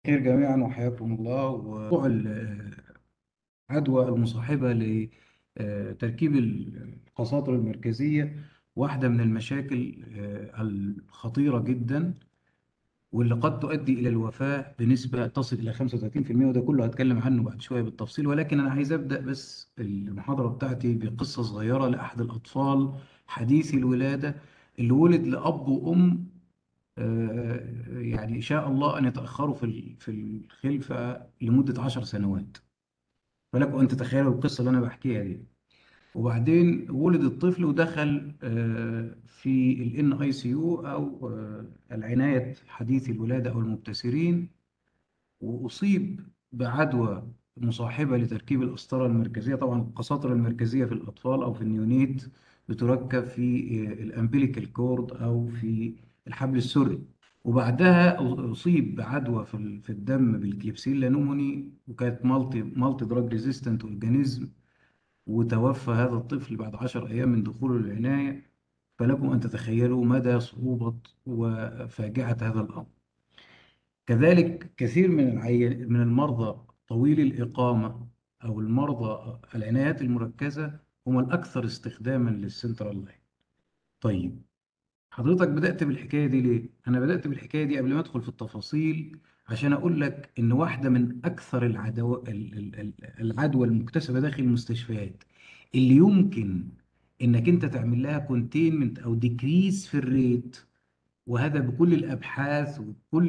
خير جميعا وحياكم الله. وموضوع العدوى المصاحبة لتركيب القساطر المركزية واحدة من المشاكل الخطيرة جدا، واللي قد تؤدي إلى الوفاة بنسبة تصل إلى 35%. وده كله هتكلم عنه بعد شوية بالتفصيل، ولكن أنا عايز أبدأ بس المحاضرة بتاعتي بقصة صغيرة لأحد الأطفال حديثي الولادة اللي ولد لأب وأم يعني شاء الله أن يتأخروا في الخلفة لمدة 10 سنوات. فلكم أن تتخيلوا القصة اللي أنا بحكيها دي. وبعدين ولد الطفل ودخل في الان اي سي يو او العناية حديث الولادة او المبتسرين، وأصيب بعدوى مصاحبة لتركيب القسطرة المركزية. طبعا القساطر المركزية في الأطفال أو في النيونيت بتركب في الأمبليكال كورد أو في الحبل السري. وبعدها أصيب بعدوى في الدم بالكليبسيلا نوموني، وكانت مالتي دراج ريزيستنت أورجانيزم، وتوفى هذا الطفل بعد 10 أيام من دخوله العناية. فلكم أن تتخيلوا مدى صعوبة وفاجعة هذا الأمر. كذلك كثير من المرضى طويل الإقامة أو المرضى العنايات المركزة هم الأكثر استخداما للسنترال لاين. طيب، حضرتك بدأت بالحكاية دي ليه؟ أنا بدأت بالحكاية دي قبل ما أدخل في التفاصيل عشان أقول لك إن واحدة من أكثر العدوى المكتسبة داخل المستشفيات اللي يمكن إنك أنت تعمل لها كونتينمنت أو ديكريز في الريت، وهذا بكل الابحاث وكل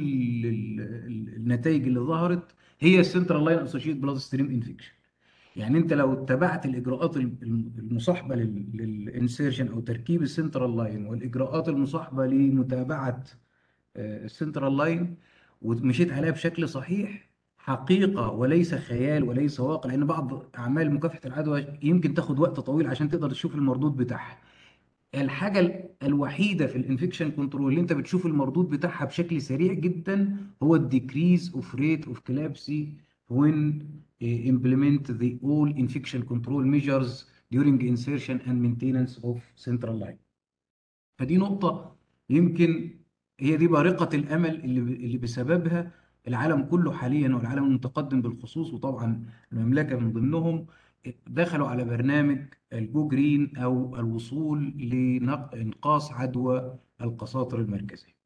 النتائج اللي ظهرت، هي السنترال لاين اسوشيت بلاد ستريم انفكشن. يعني انت لو اتبعت الاجراءات المصاحبه للانسيرشن او تركيب السنترال لاين، والاجراءات المصاحبه لمتابعه السنترال لاين، ومشيت عليها بشكل صحيح، حقيقه وليس خيال وليس واقع، لان بعض اعمال مكافحه العدوى يمكن تاخد وقت طويل عشان تقدر تشوف المردود بتاعها. الحاجة الوحيدة في الانفكشن كنترول اللي انت بتشوف المردود بتاعها بشكل سريع جدا هو الديكريز اوف ريت اوف كلابسي when implement the all infection control measures during insertion and maintenance of central line. فدي نقطة يمكن هي دي بارقة الأمل اللي بسببها العالم كله حاليا، والعالم المتقدم بالخصوص، وطبعا المملكة من ضمنهم، دخلوا على برنامج الجو جرين أو الوصول لإنقاص عدوى القساطر المركزية.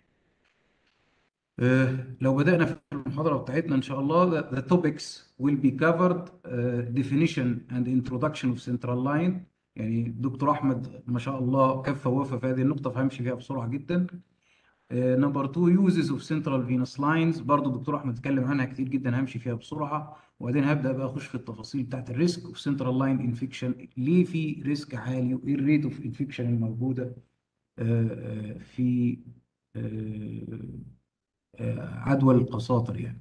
لو بدأنا في المحاضرة بتاعتنا إن شاء الله، the topics will be covered definition and introduction of central line. يعني دكتور أحمد ما شاء الله كفى ووفى في هذه النقطة، فهمشي فيها بسرعة جدا. نمبر 2 uses of central venous lines، برضو الدكتور أحمد اتكلم عنها كتير جدا، همشي فيها بسرعة. وبعدين هبدأ بقى أخش في التفاصيل بتاعت الريسك اوف central line infection، ليه في ريسك عالي وإيه الريت اوف انفكشن الموجودة في عدوى القساطر يعني.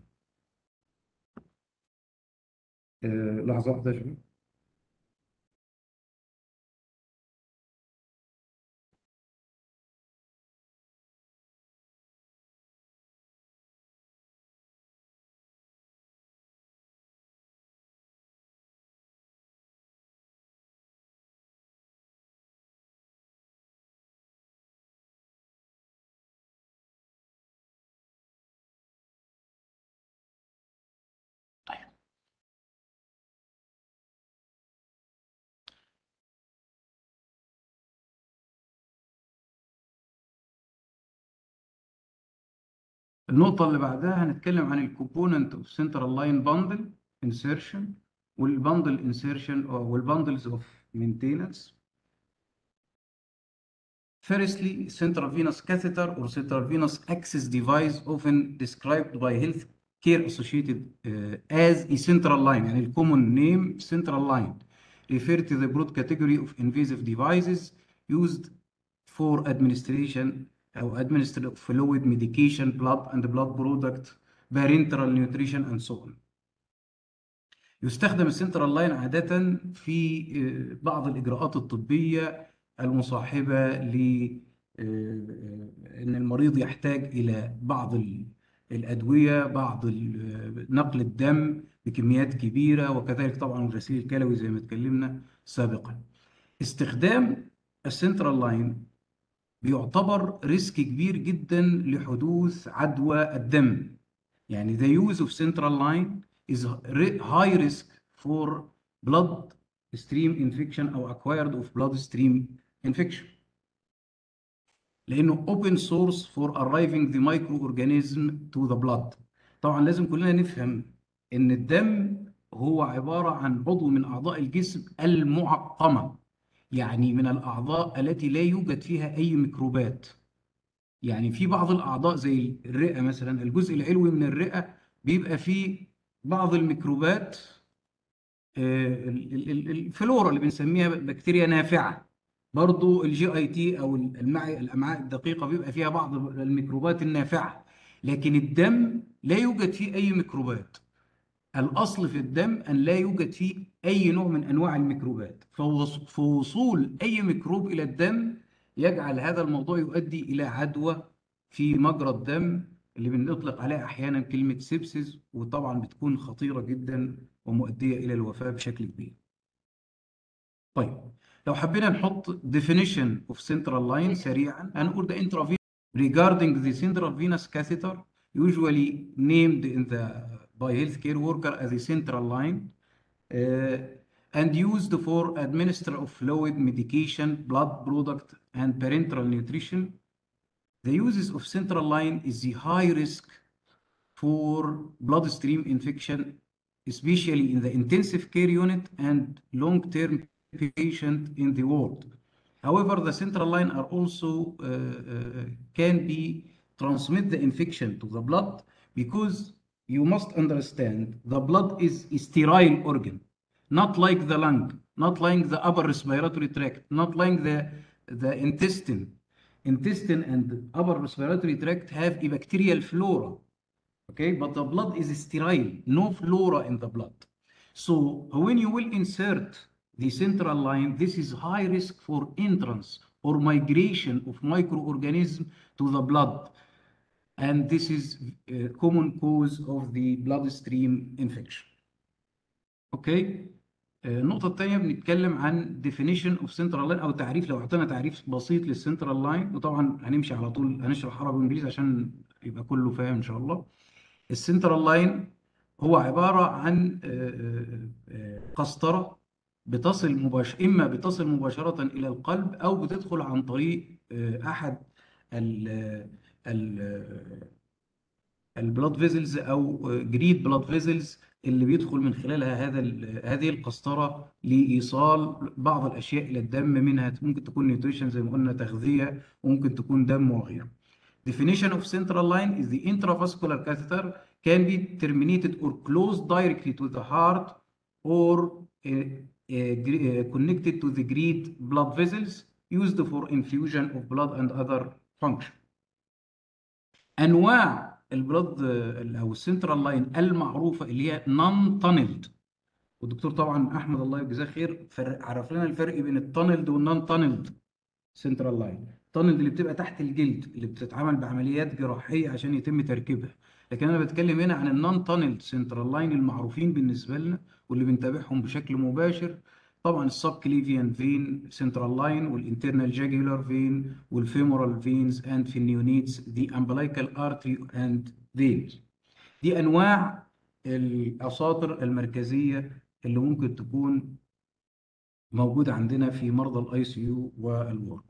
لحظة واحدة يا شباب. النقطة اللي بعدها هنتكلم عن الكومبوننت اوف سنترال لاين باندل انسيرشن، والباندل انسيرشن والباندلز اوف مينتيننس. Firstly, central venous catheter or central venous access device, often described by health care associated as a central line. يعني الcommon name central line refer to the broad category of invasive devices used for administration أو administered of fluid, medication, blood and blood product, parenteral nutrition and so on. يستخدم السنترال لاين عادة في بعض الإجراءات الطبية المصاحبة ل إن المريض يحتاج إلى بعض الأدوية، بعض نقل الدم بكميات كبيرة، وكذلك طبعا الغسيل الكلوي زي ما اتكلمنا سابقا. استخدام السنترال لاين بيعتبر ريسك كبير جدا لحدوث عدوى الدم، يعني the use of central line is high risk for blood stream infection او acquired of blood stream infection، لانه open source for arriving the microorganism to the blood. طبعا لازم كلنا نفهم ان الدم هو عبارة عن عضو من اعضاء الجسم المعقمة، يعني من الاعضاء التي لا يوجد فيها اي ميكروبات. يعني في بعض الاعضاء زي الرئة مثلا، الجزء العلوي من الرئة بيبقى فيه بعض الميكروبات، الفلورا اللي بنسميها بكتيريا نافعه. برضو الجي اي تي او الامعاء الدقيقه بيبقى فيها بعض الميكروبات النافعه، لكن الدم لا يوجد فيه اي ميكروبات. الاصل في الدم ان لا يوجد فيه اي نوع من انواع الميكروبات، فوصول اي ميكروب الى الدم يجعل هذا الموضوع يؤدي الى عدوى في مجرى الدم، اللي بنطلق عليها احيانا كلمه سيبسيس، وطبعا بتكون خطيره جدا ومؤديه الى الوفاه بشكل كبير. طيب، لو حبينا نحط definition of central line سريعا، هنقول the intravenous regarding the central venous catheter usually named in the by healthcare worker as a central line, and used for administer of fluid, medication, blood product, and parenteral nutrition. The uses of central line is the high risk for bloodstream infection, especially in the intensive care unit and long-term patient in the ward. However, the central line are also can be transmit the infection to the blood, because you must understand the blood is a sterile organ, not like the lung, not like the upper respiratory tract, not like the intestine. Intestine and upper respiratory tract have a bacterial flora. Okay, but the blood is sterile, no flora in the blood. So when you will insert the central line, this is high risk for entrance or migration of microorganisms to the blood, and this is a common cause of the bloodstream infection. اوكي. النقطة الثانية بنتكلم عن definition of central line، أو تعريف. لو أعطينا تعريف بسيط للسنترال لاين، وطبعا هنمشي على طول هنشرح عربي وإنجليزي عشان يبقى كله فاهم إن شاء الله. السنترال لاين هو عبارة عن قسطرة بتصل إما بتصل مباشرة إلى القلب، أو بتدخل عن طريق أحد ال البلاد فيزلز او جريد بلاد فيزلز، اللي بيدخل من خلالها هذه القسطره لايصال بعض الاشياء الى الدم، منها ممكن تكون نيوتريشن زي ما قلنا تغذيه، وممكن تكون دم وغيره. Definition of central line is the intravascular catheter can be terminated or closed directly to the heart, or connected to the great blood vessels used for infusion of blood and other function. انواع البلاد او السنترال لاين المعروفه اللي هي نون تانلد، والدكتور طبعا احمد الله يجزاه خير عرف لنا الفرق بين التانلد والنون تانلد سنترال لاين. التانلد اللي بتبقى تحت الجلد، اللي بتتعمل بعمليات جراحيه عشان يتم تركيبها، لكن انا بتكلم هنا عن النون تانلد سنترال لاين المعروفين بالنسبه لنا واللي بنتابعهم بشكل مباشر. طبعا السب كليفيان فين سنترال لاين، والانترنال جاجولار فين، والفيمورال فينز، اند في النيونيتس دي امبلايكال ارتري اند فينز. دي انواع الاساطر المركزيه اللي ممكن تكون موجوده عندنا في مرضى الاي سي يو والوورد.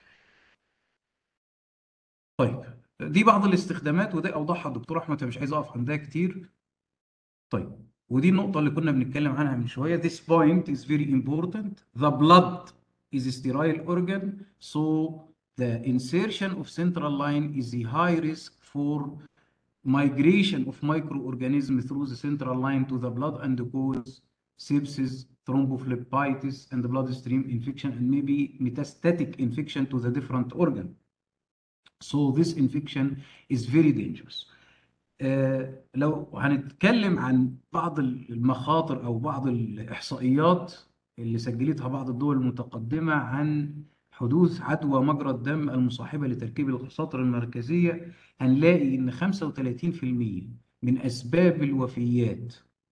طيب، دي بعض الاستخدامات، وده اوضحها الدكتور احمد، فمش عايز اقف عندها كتير. طيب، ودي النقطة اللي كنا بنتكلم عنها من شوية. This point is very important. The blood is a sterile organ, so the insertion of central line is a high risk for migration of microorganisms through the central line to the blood and cause sepsis, thrombophlebitis, and bloodstream infection, and maybe metastatic infection to the different organ. So this infection is very dangerous. لو هنتكلم عن بعض المخاطر او بعض الاحصائيات اللي سجلتها بعض الدول المتقدمه عن حدوث عدوى مجرى الدم المصاحبه لتركيب القساطر المركزيه، هنلاقي ان 35% من اسباب الوفيات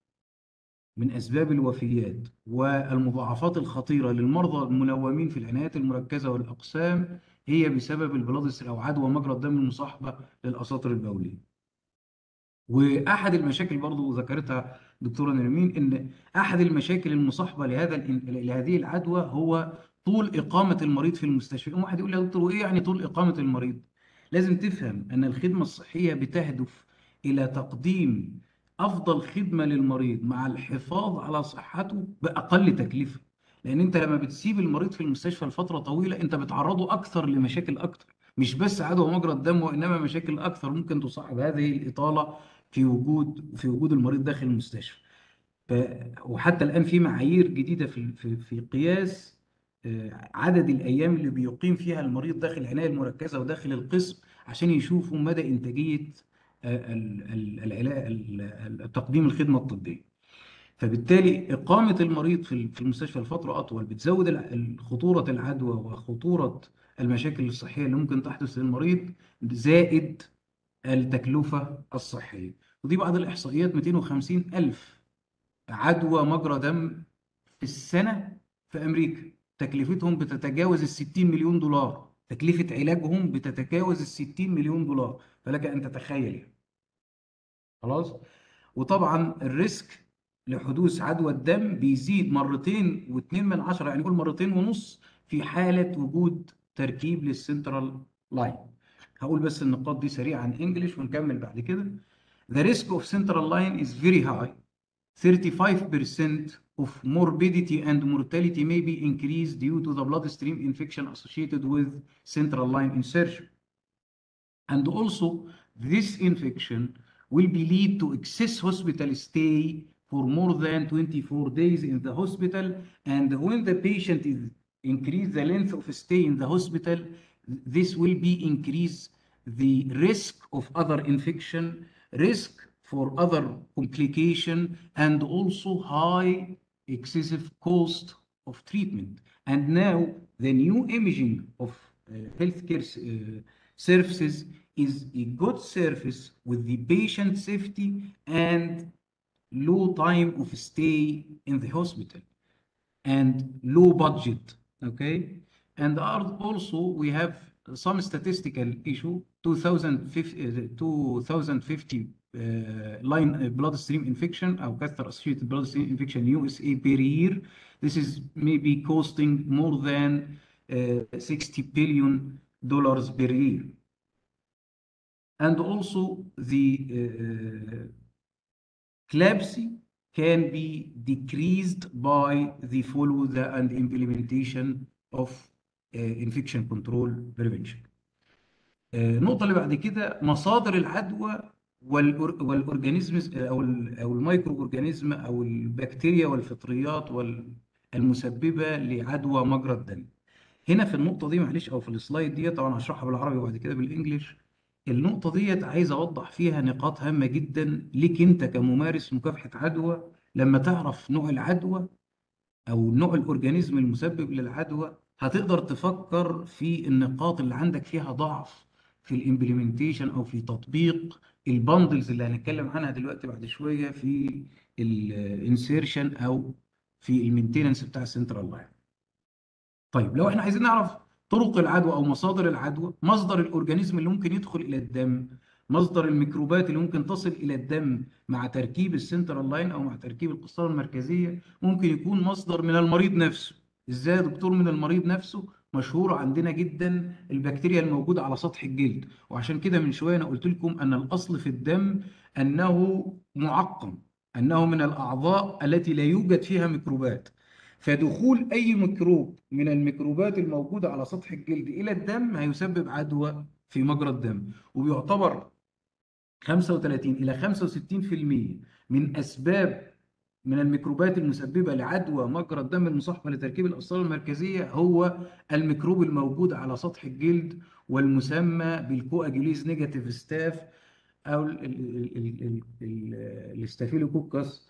والمضاعفات الخطيره للمرضى المنومين في العنايات المركزه والاقسام هي بسبب البلادستر او عدوى مجرى الدم المصاحبه للقساطر البوليه. واحد المشاكل برضو ذكرتها دكتوره نرمين، ان احد المشاكل المصاحبه لهذه العدوى هو طول اقامه المريض في المستشفى. يقوم واحد يقول لي يا دكتور وايه يعني طول اقامه المريض؟ لازم تفهم ان الخدمه الصحيه بتهدف الى تقديم افضل خدمه للمريض مع الحفاظ على صحته باقل تكلفه. لان انت لما بتسيب المريض في المستشفى لفتره طويله انت بتعرضه اكثر لمشاكل اكثر، مش بس عدوى مجرى الدم، وانما مشاكل اكثر ممكن تصاحب هذه الاطاله في وجود المريض داخل المستشفى. ف- وحتى الآن في معايير جديدة في قياس عدد الأيام اللي بيقيم فيها المريض داخل العناية المركزة وداخل القسم عشان يشوفوا مدى إنتاجية تقديم الخدمة الطبية. فبالتالي إقامة المريض في المستشفى لفترة أطول بتزود خطورة العدوى وخطورة المشاكل الصحية اللي ممكن تحدث للمريض، زائد التكلفة الصحية. ودي بعض الإحصائيات: 250 ألف عدوى مجرى دم في السنة في أمريكا، تكلفتهم بتتجاوز ال 60 مليون دولار، تكلفة علاجهم بتتجاوز ال 60 مليون دولار، فلك أن تتخيل يعني. خلاص. وطبعا الريسك لحدوث عدوى الدم بيزيد مرتين واتنين من عشرة، يعني قول مرتين ونص، في حالة وجود تركيب للسنترال لاين. هقول بس النقاط دي سريعا انجلش ونكمل بعد كده. The risk of central line is very high. 35% of morbidity and mortality may be increased due to the bloodstream infection associated with central line insertion. And also, this infection will be lead to excess hospital stay for more than 24 days in the hospital. And when the patient is increase the length of stay in the hospital, this will be increase the risk of other infection, risk for other complication, and also high excessive cost of treatment. And now the new imaging of healthcare services is a good service with the patient safety and low time of stay in the hospital and low budget. Okay. And also we have some statistical issue: 2050 line bloodstream infection or catheter associated bloodstream infection USA per year. This is maybe costing more than $60 billion per year. And also the CLABSI can be decreased by the follow the and implementation of infection control prevention. النقطة اللي بعد كده مصادر العدوى والأورجانيزم أو الميكرو أورجانيزم أو البكتيريا والفطريات المسببة لعدوى مجرى الدم. هنا في النقطة دي معلش، أو في السلايد دي طبعا هشرحها بالعربي وبعد كده بالإنجليش. النقطة ديت عايز أوضح فيها نقاط هامة جدا ليك أنت كممارس مكافحة عدوى. لما تعرف نوع العدوى أو نوع الأورجانيزم المسبب للعدوى هتقدر تفكر في النقاط اللي عندك فيها ضعف في الإمبليمنتيشن أو في تطبيق البندلز اللي هنتكلم عنها دلوقتي بعد شوية في الانسيرشن أو في المينتيننس بتاع السنترال لاين. طيب لو احنا عايزين نعرف طرق العدوى او مصادر العدوى، مصدر الاورجانيزم اللي ممكن يدخل الى الدم، مصدر الميكروبات اللي ممكن تصل الى الدم مع تركيب السنترال لاين او مع تركيب القسطره المركزيه، ممكن يكون مصدر من المريض نفسه. ازاي يا دكتور من المريض نفسه؟ مشهوره عندنا جدا البكتيريا الموجوده على سطح الجلد، وعشان كده من شويه انا قلت لكم ان الاصل في الدم انه معقم، انه من الاعضاء التي لا يوجد فيها ميكروبات. فدخول أي ميكروب من الميكروبات الموجودة على سطح الجلد إلى الدم هيسبب عدوى في مجرى الدم. وبيعتبر 35 إلى 65% من أسباب من الميكروبات المسببة لعدوى مجرى الدم المصاحبة لتركيب الأوصال المركزية هو الميكروب الموجود على سطح الجلد، والمسمى بالكواجوليز نيجاتيف ستاف أو الاستافيلوكوكس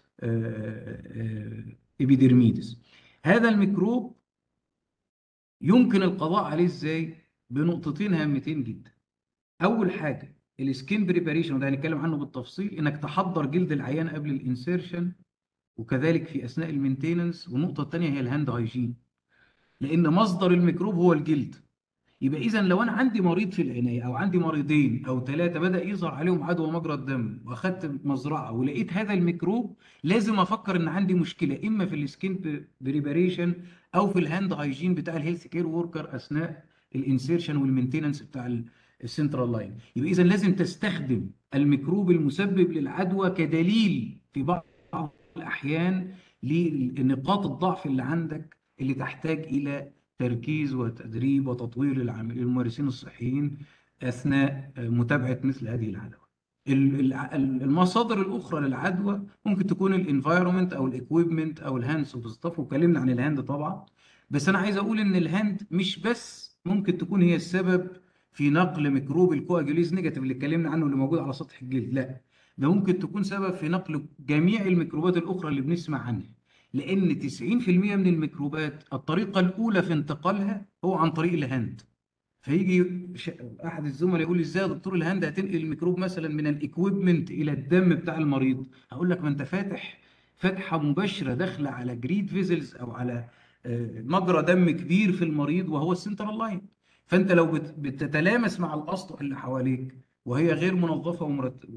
إبيديرميدس. هذا الميكروب يمكن القضاء عليه ازاي؟ بنقطتين هامتين جدا. اول حاجه السكين بريباريشن، وده هنتكلم عنه بالتفصيل، انك تحضر جلد العيان قبل الانسيرشن وكذلك في اثناء المينتيننس. والنقطه الثانيه هي الهاند هايجين، لان مصدر الميكروب هو الجلد. يبقى اذا لو انا عندي مريض في العنايه او عندي مريضين او ثلاثه بدا يظهر عليهم عدوى مجرى الدم واخدت مزرعه ولقيت هذا الميكروب، لازم افكر ان عندي مشكله اما في السكين بريباريشن او في الهاند هايجين بتاع الهيلث كير وركر اثناء الانسيرشن والمينتيننس بتاع السنترال لاين. يبقى اذا لازم تستخدم الميكروب المسبب للعدوى كدليل في بعض الاحيان لنقاط الضعف اللي عندك اللي تحتاج الى تركيز وتدريب وتطوير الممارسين الصحيين اثناء متابعه مثل هذه العدوى. المصادر الاخرى للعدوى ممكن تكون الانفايرمنت او الاكويبمنت او الهاندز اوف ستاف، واتكلمنا عن الهاند طبعا. بس انا عايز اقول ان الهاند مش بس ممكن تكون هي السبب في نقل ميكروب الكواجوليز نيجاتيف اللي اتكلمنا عنه اللي موجود على سطح الجلد، لا، ده ممكن تكون سبب في نقل جميع الميكروبات الاخرى اللي بنسمع عنها، لان 90% من الميكروبات الطريقه الاولى في انتقالها هو عن طريق الهاند. فيجي احد الزملاء يقول لي ازاي يا دكتور الهاند هتنقل الميكروب مثلا من الاكويبمنت الى الدم بتاع المريض؟ هقول لك ما انت فاتح فتحه مباشره داخله على جريد فيزلز او على مجرى دم كبير في المريض وهو السنترال لاين. فانت لو بتتلامس مع الاسطح اللي حواليك وهي غير منظفه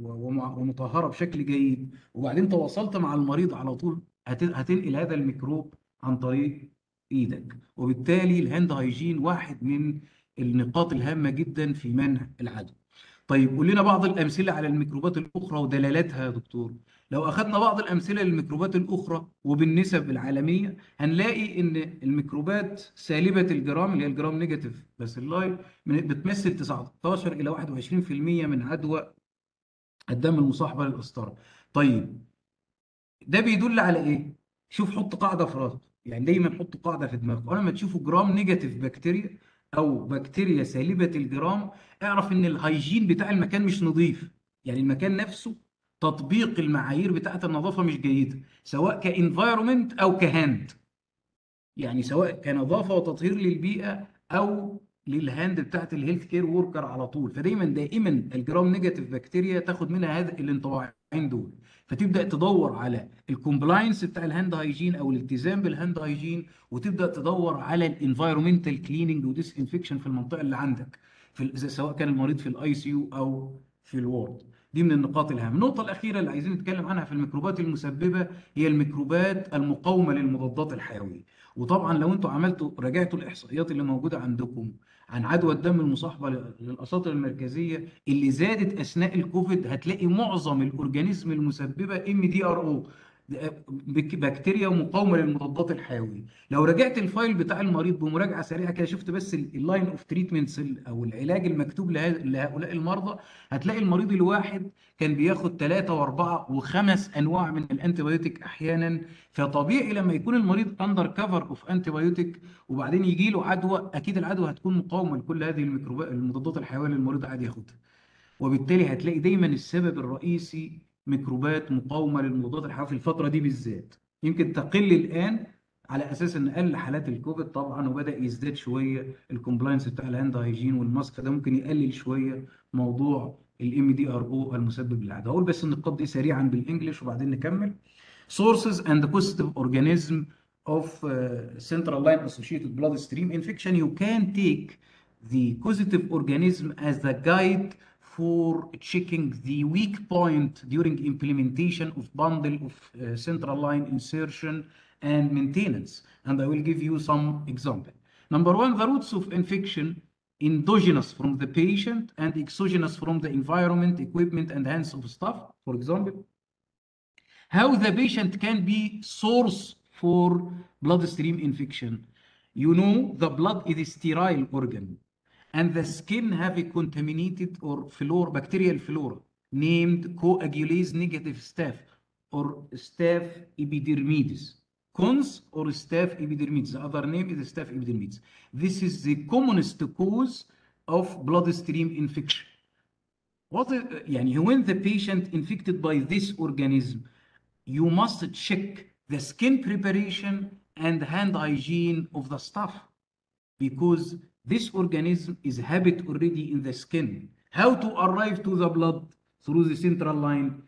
ومطهره بشكل جيد، وبعدين تواصلت مع المريض على طول، هتنقل هذا الميكروب عن طريق ايدك. وبالتالي الهاند هايجين واحد من النقاط الهامة جدا في منع العدوى. طيب قول لنا بعض الأمثلة على الميكروبات الأخرى ودلالاتها يا دكتور. لو أخذنا بعض الأمثلة للميكروبات الأخرى وبالنسب العالمية هنلاقي إن الميكروبات سالبة الجرام اللي هي الجرام نيجاتيف بس اللاي بتمثل 19 إلى 21% من عدوى الدم المصاحبة للقسطرة. طيب ده بيدل على ايه؟ شوف، حط قاعده في راسك، يعني دايما حط قاعده في دماغك، ولما تشوفوا جرام نيجاتيف بكتيريا او بكتيريا سالبه الجرام اعرف ان الهيجين بتاع المكان مش نظيف، يعني المكان نفسه تطبيق المعايير بتاعه النظافه مش جيده، سواء كانفايرمنت او كهاند، يعني سواء كنظافه وتطهير للبيئه او للهاند بتاعت الهيلث كير وركر على طول. فدايما دائما الجرام نيجاتيف بكتيريا تاخد منها هذا الانطباعين دول، فتبدا تدور على الكومبلاينس بتاع الهاند هايجين او الالتزام بالهاند هايجين، وتبدا تدور على الانفايرمنتال كليننج وديس انفكشن في المنطقه اللي عندك، سواء كان المريض في الاي سي يو او في الوورد. دي من النقاط الهامه. النقطه الاخيره اللي عايزين نتكلم عنها في الميكروبات المسببه هي الميكروبات المقاومه للمضادات الحيويه. وطبعا لو انتوا راجعتوا الاحصائيات اللي موجوده عندكم عن عدوى الدم المصاحبه للاساطر المركزيه اللي زادت اثناء الكوفيد، هتلاقي معظم الاورجانيزم المسببه ام دي ار او، بكتيريا مقاومه للمضادات الحيويه. لو رجعت الفايل بتاع المريض بمراجعه سريعه كده، شفت بس اللاين اوف تريتمنتس او العلاج المكتوب لهؤلاء المرضى، هتلاقي المريض الواحد كان بياخد 3 و4 و5 انواع من الانتيبيوتيك احيانا. فطبيعي لما يكون المريض اندر كفر اوف انتيبيوتيك وبعدين يجي له عدوى، اكيد العدوى هتكون مقاومه لكل هذه الميكروبات المضادات الحيويه اللي المريض قاعد ياخدها. وبالتالي هتلاقي دايما السبب الرئيسي ميكروبات مقاومه للمضادات الحيويه في الفتره دي بالذات. يمكن تقل الان على اساس ان قل حالات الكوفيد طبعا وبدا يزداد شويه الكومبلاينس بتاع الهاند هايجين والماسك، ده ممكن يقلل شويه موضوع الام دي ار او المسبب للعدوى. هقول بس النقاط دي سريعا بالانجلش وبعدين نكمل. Sources and the causative organism of central line associated bloodstream infection. You can take the causative organism as the guide for checking the weak point during implementation of bundle of central line insertion and maintenance. And I will give you some example. Number one, the roots of infection endogenous from the patient and exogenous from the environment, equipment, and hands of staff. For example, how the patient can be source for bloodstream infection. You know, the blood is a sterile organ and the skin have a contaminated or flora, bacterial flora named coagulase negative staph or staph epidermidis. Cons or staph epidermidis. The other name is staph epidermidis. This is the commonest cause of bloodstream infection. When the patient infected by this organism, you must check the skin preparation and hand hygiene of the staff, because this organism is habit already in the skin. How to arrive to the blood through the central line?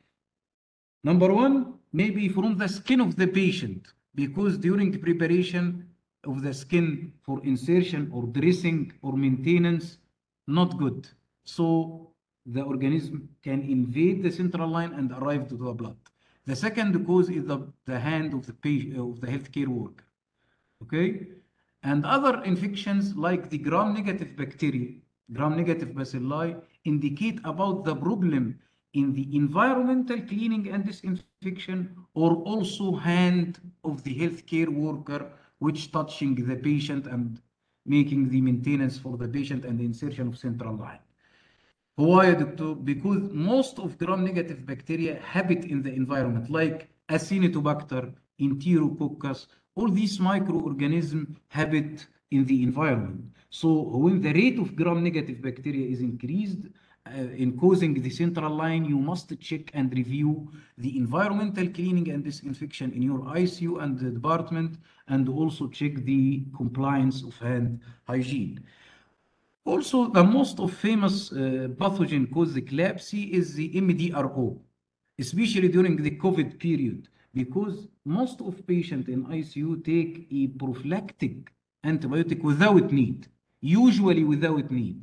Number one, maybe from the skin of the patient, because during preparation of the skin for insertion or dressing or maintenance, not good. So the organism can invade the central line and arrive to the blood. The second cause is the hand of the patient, of the healthcare worker. Okay, and other infections like the gram-negative bacteria, gram-negative bacilli, indicate about the problem in the environmental cleaning and disinfection, or also hand of the healthcare worker, which touching the patient and making the maintenance for the patient and the insertion of central line. Why, doctor? Because most of gram-negative bacteria habit in the environment, like Acinetobacter, Enterococcus. All these microorganisms habit in the environment. So when the rate of gram-negative bacteria is increased in causing the central line, you must check and review the environmental cleaning and disinfection in your ICU and the department, and also check the compliance of hand hygiene. Also, the most of famous pathogen caused the CLABSI is the MDRO, especially during the COVID period, because most of patients in ICU take a prophylactic antibiotic without need, usually without need.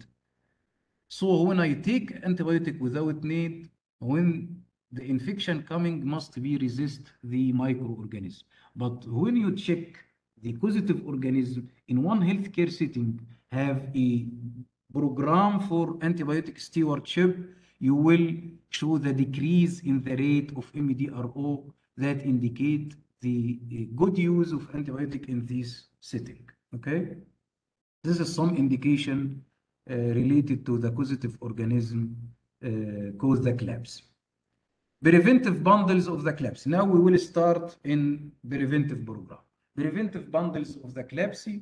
So when I take antibiotic without need, when the infection coming must be resist the microorganism. But when you check the causative organism in one healthcare setting, have a program for antibiotic stewardship, you will show the decrease in the rate of MDRO that indicate the good use of antibiotic in this setting. Okay, this is some indication related to the causative organism cause the CLABSI. Preventive bundles of the CLABSI. Now we will start in preventive program. Preventive bundles of the CLABSI.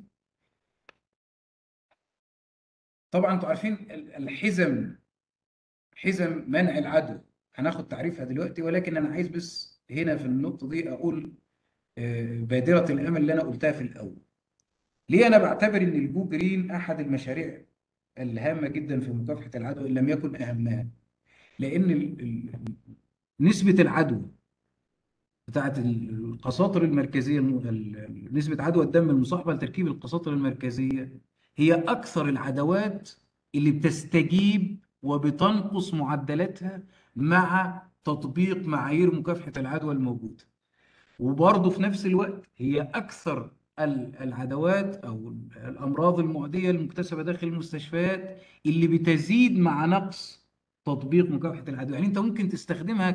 طبعا انتوا عارفين الحزم، حزم منع العدوى، هناخد تعريفها دلوقتي، ولكن انا عايز بس هنا في النقطه دي اقول بادره الامل اللي انا قلتها في الاول. ليه انا بعتبر ان الجو جرين احد المشاريع الهامه جدا في مكافحه العدوى ان لم يكن اهمها؟ لان نسبه العدوى بتاعت القساطر المركزيه، نسبه عدوى الدم المصاحبه لتركيب القساطر المركزيه هي اكثر العدوات اللي بتستجيب وبتنقص معدلاتها مع تطبيق معايير مكافحه العدوى الموجوده. وبرضه في نفس الوقت هي اكثر العدوات او الامراض المعديه المكتسبه داخل المستشفيات اللي بتزيد مع نقص تطبيق مكافحه العدوى. يعني انت ممكن تستخدمها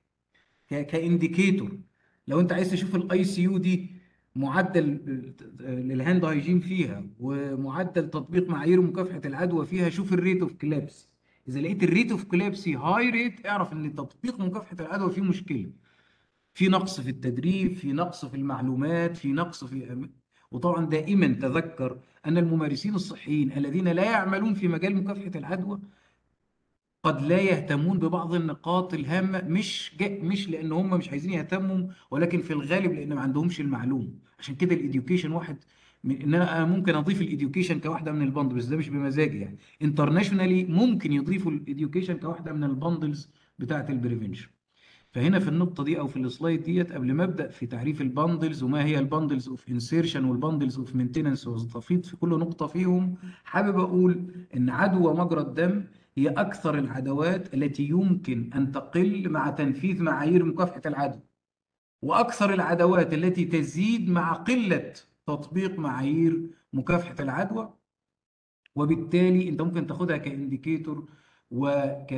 كانديكيتور. لو انت عايز تشوف الاي سي يو دي معدل الهاند هايجين فيها ومعدل تطبيق معايير مكافحه العدوى فيها، شوف الريت اوف كلابس. اذا لقيت الريت اوف كلابسي هاي ريت، اعرف ان تطبيق مكافحه العدوى فيه مشكله، في نقص في التدريب، في نقص في المعلومات، في نقص في. وطبعا دائما تذكر ان الممارسين الصحيين الذين لا يعملون في مجال مكافحه العدوى قد لا يهتمون ببعض النقاط الهامه، مش لان هم مش عايزين يهتموا، ولكن في الغالب لان ما عندهمش المعلومه. عشان كده الاديوكيشن واحد من ان انا ممكن اضيف الاديوكيشن كواحده من البند، بس ده مش بمزاجي. يعني انترناشونالي ممكن يضيفوا الاديوكيشن كواحده من البندلز بتاعه البريفنشن. فهنا في النقطة دي أو في السلايد ديت، قبل ما أبدأ في تعريف الباندلز وما هي الباندلز أوف إنسيرشن والباندلز أوف مينتيننس واستفيض في كل نقطة فيهم، حابب أقول إن عدوى مجرى الدم هي أكثر العدوات التي يمكن أن تقل مع تنفيذ معايير مكافحة العدوى، وأكثر العدوات التي تزيد مع قلة تطبيق معايير مكافحة العدوى. وبالتالي أنت ممكن تاخدها كإنديكيتور وك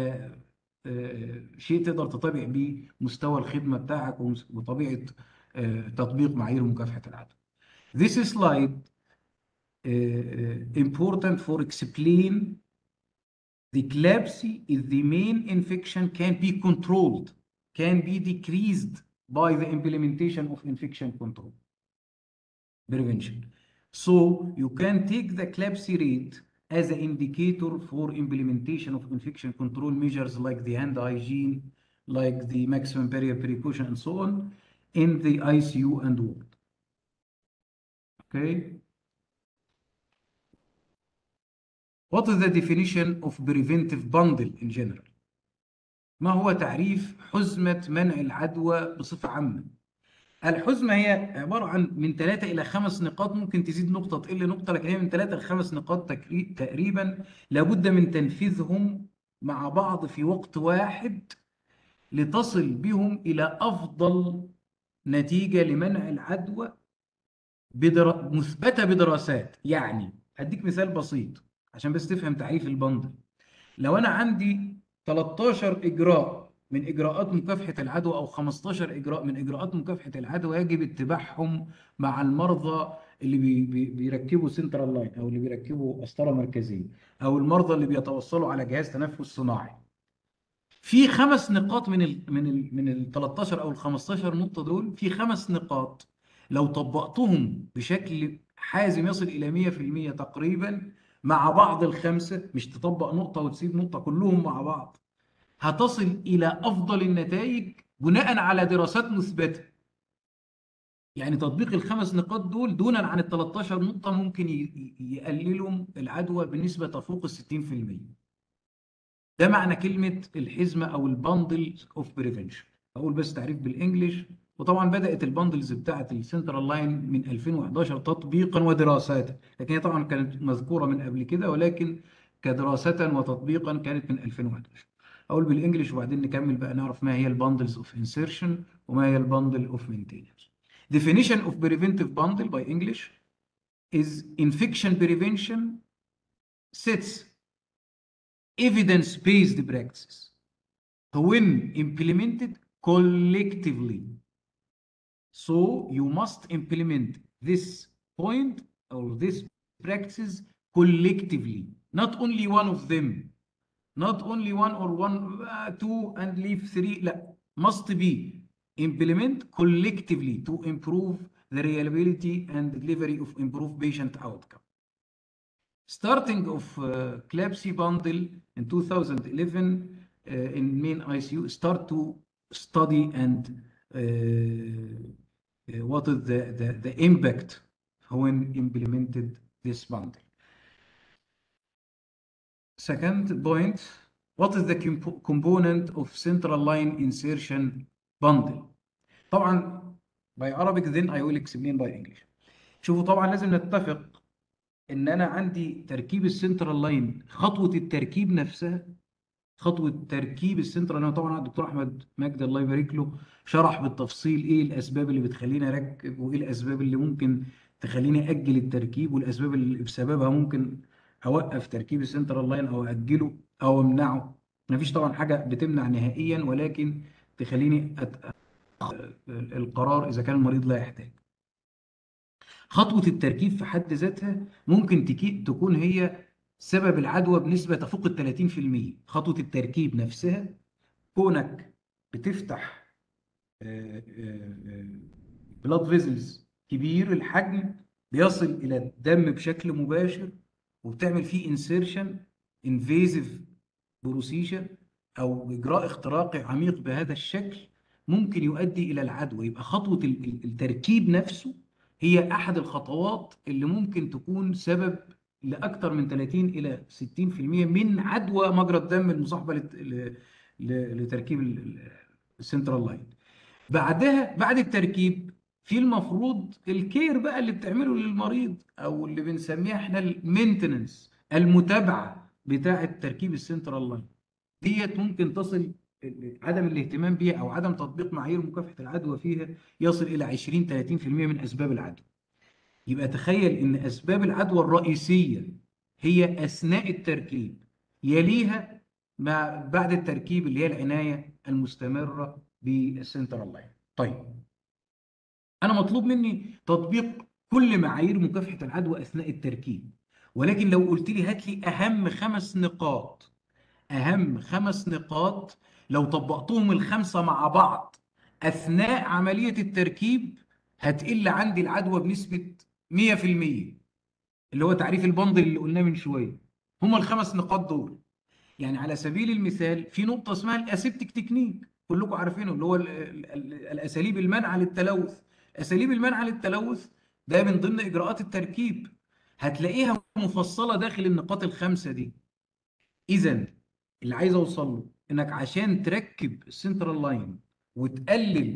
شيء تقدر تتابع بيه مستوى الخدمة بتاعك وطبيعة تطبيق معايير مكافحة العدوى. This slide important for explain the CLABSI is the main infection can be controlled, can be decreased by the implementation of infection control prevention. So you can take the CLABSI rate as an indicator for implementation of infection control measures like the hand hygiene, like the maximum barrier precaution, and so on, in the ICU and ward. Okay. What is the definition of preventive bundle in general? ما هو تعريف حزمة منع العدوى بصفة عامة؟ الحزمة هي عبارة عن من 3 إلى 5 نقاط، ممكن تزيد نقطة تقل نقطة، لكن هي من 3 ل 5 نقاط تقريبا لابد من تنفيذهم مع بعض في وقت واحد لتصل بهم إلى أفضل نتيجة لمنع العدوى مثبتة بدراسات. يعني هديك مثال بسيط عشان بس تفهم تعريف البندل. لو أنا عندي 13 إجراء من إجراءات مكافحة العدوى أو 15 إجراء من إجراءات مكافحة العدوى يجب اتباعهم مع المرضى اللي بيركبوا سنترال لاين، أو اللي بيركبوا قسطرة مركزية، أو المرضى اللي بيتوصلوا على جهاز تنفس صناعي. في 5 نقاط من ال 13 او ال 15 نقطة دول، في 5 نقاط لو طبقتهم بشكل حازم يصل الى 100% تقريبا مع بعض الخمسة، مش تطبق نقطة وتسيب نقطة، كلهم مع بعض، هتصل الى افضل النتائج بناء على دراسات مثبتة. يعني تطبيق ال5 نقاط دول دونا عن ال 13 نقطة ممكن يقللوا العدوى بنسبة تفوق ال 60%. ده معنى كلمة الحزمة أو الباندل أوف بريفنشن. أقول بس تعريف بالإنجليش. وطبعا بدأت الباندلز بتاعة السنترال لاين من 2011 تطبيقا ودراسة، لكن هي طبعا كانت مذكورة من قبل كده، ولكن كدراسة وتطبيقا كانت من 2011. أقول بالإنجليش وبعدين نكمل بقى نعرف ما هي الباندلز أوف انسيرشن وما هي الباندل أوف مينتيننس. Definition of preventive bundle by English is infection prevention sets evidence-based practices when implemented collectively. So you must implement this point or this practices collectively, not only one of them, not only one or one, two and leave three. لا, must be implement collectively to improve the reliability and delivery of improved patient outcome. Starting of CLABSI bundle in 2011 in main ICU start to study and what is the impact when implemented this bundle. Second point, what is the component of central line insertion bundle? طبعا by Arabic, then I will explain by English. شوفوا طبعا لازم نتفق ان انا عندي تركيب السنترال لاين، خطوه التركيب نفسها، خطوه تركيب السنترال لاين. طبعا الدكتور احمد مجدي الله يبارك له شرح بالتفصيل ايه الاسباب اللي بتخليني اركب، وايه الاسباب اللي ممكن تخليني اجل التركيب، والاسباب اللي بسببها ممكن اوقف تركيب السنترال لاين او اجله او امنعه. مفيش طبعا حاجه بتمنع نهائيا، ولكن تخليني القرار اذا كان المريض لا يحتاج. خطوة التركيب في حد ذاتها ممكن تكون هي سبب العدوى بنسبة تفوق ال 30%. خطوة التركيب نفسها، كونك بتفتح بلاد فيزلز كبير الحجم بيصل إلى الدم بشكل مباشر، وبتعمل فيه انسيرشن انفيزيف بروسيجر أو إجراء اختراقي عميق بهذا الشكل، ممكن يؤدي إلى العدوى. يبقى خطوة التركيب نفسه هي أحد الخطوات اللي ممكن تكون سبب لأكثر من 30 إلى 60% من عدوى مجرى الدم المصاحبة لتركيب السنترال لاين. بعدها بعد التركيب في المفروض الكير بقى اللي بتعمله للمريض، أو اللي بنسميها احنا المينتننس، المتابعة بتاعة تركيب السنترال لاين. ديت ممكن تصل عدم الاهتمام بيها او عدم تطبيق معايير مكافحه العدوى فيها يصل الى 20 30% من اسباب العدوى. يبقى تخيل ان اسباب العدوى الرئيسيه هي اثناء التركيب، يليها ما بعد التركيب اللي هي العنايه المستمره بالسنترال لاين. طيب انا مطلوب مني تطبيق كل معايير مكافحه العدوى اثناء التركيب، ولكن لو قلت لي هات لي اهم 5 نقاط، أهم 5 نقاط لو طبقتهم ال5 مع بعض أثناء عملية التركيب هتقل عندي العدوى بنسبة 100%، اللي هو تعريف البندل اللي قلناه من شوية. هما ال5 نقاط دول. يعني على سبيل المثال في نقطة اسمها الأسيبتيك تكنيك، كلكم عارفينه، اللي هو الأساليب المنع للتلوث. أساليب المنع للتلوث ده من ضمن إجراءات التركيب، هتلاقيها مفصلة داخل النقاط ال5 دي. إذا اللي عايز اوصل له انك عشان تركب السنترال لاين وتقلل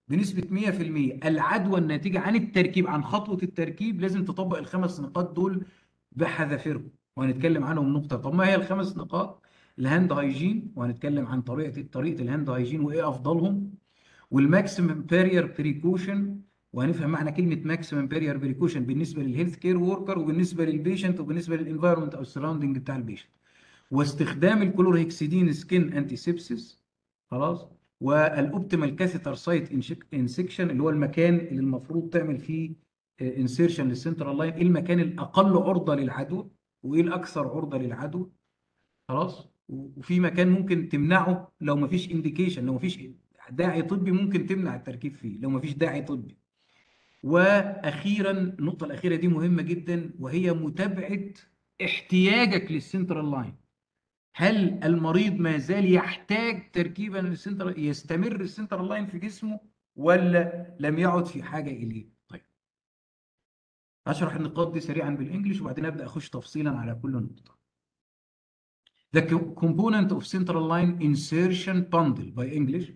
بنسبة 100%. العدوى الناتجة عن التركيب، عن خطوة التركيب، لازم تطبق الخمس نقاط دول بحذافيرهم، وهنتكلم عنهم نقطة. طب ما هي الخمس نقاط؟ الهاند هايجين، وهنتكلم عن طريقة الهاند هايجين وإيه أفضلهم، والماكسيمم بارير بريكوشن، وهنفهم معنى كلمة ماكسيمم بارير بريكوشن بالنسبة للهيلث كير وركر، وبالنسبة للبيشنت، وبالنسبة للانفايرمنت أو السراوندنج بتاع البيشنت، واستخدام الكلورهكسيدين سكين انتي سيبسيس. خلاص. والاوبتيمال كاثيتر سايت انسكشن، اللي هو المكان اللي المفروض تعمل فيه انسيرشن للسنترال لاين، ايه المكان الاقل عرضه للعدوى وايه الاكثر عرضه للعدوى. خلاص. وفي مكان ممكن تمنعه لو ما فيش انديكيشن، لو ما فيش داعي طبي ممكن تمنع التركيب فيه لو ما فيش داعي طبي. واخيرا، النقطه الاخيره دي مهمه جدا، وهي متابعه احتياجك للسنترال لاين. هل المريض ما زال يحتاج تركيبا للسنترال، يستمر السنترال لاين في جسمه، ولا لم يعد في حاجه اليه؟ طيب، هشرح النقاط دي سريعا بالانجلش وبعدين ابدا اخش تفصيلا على كل نقطه. The component of central line insertion bundle by English.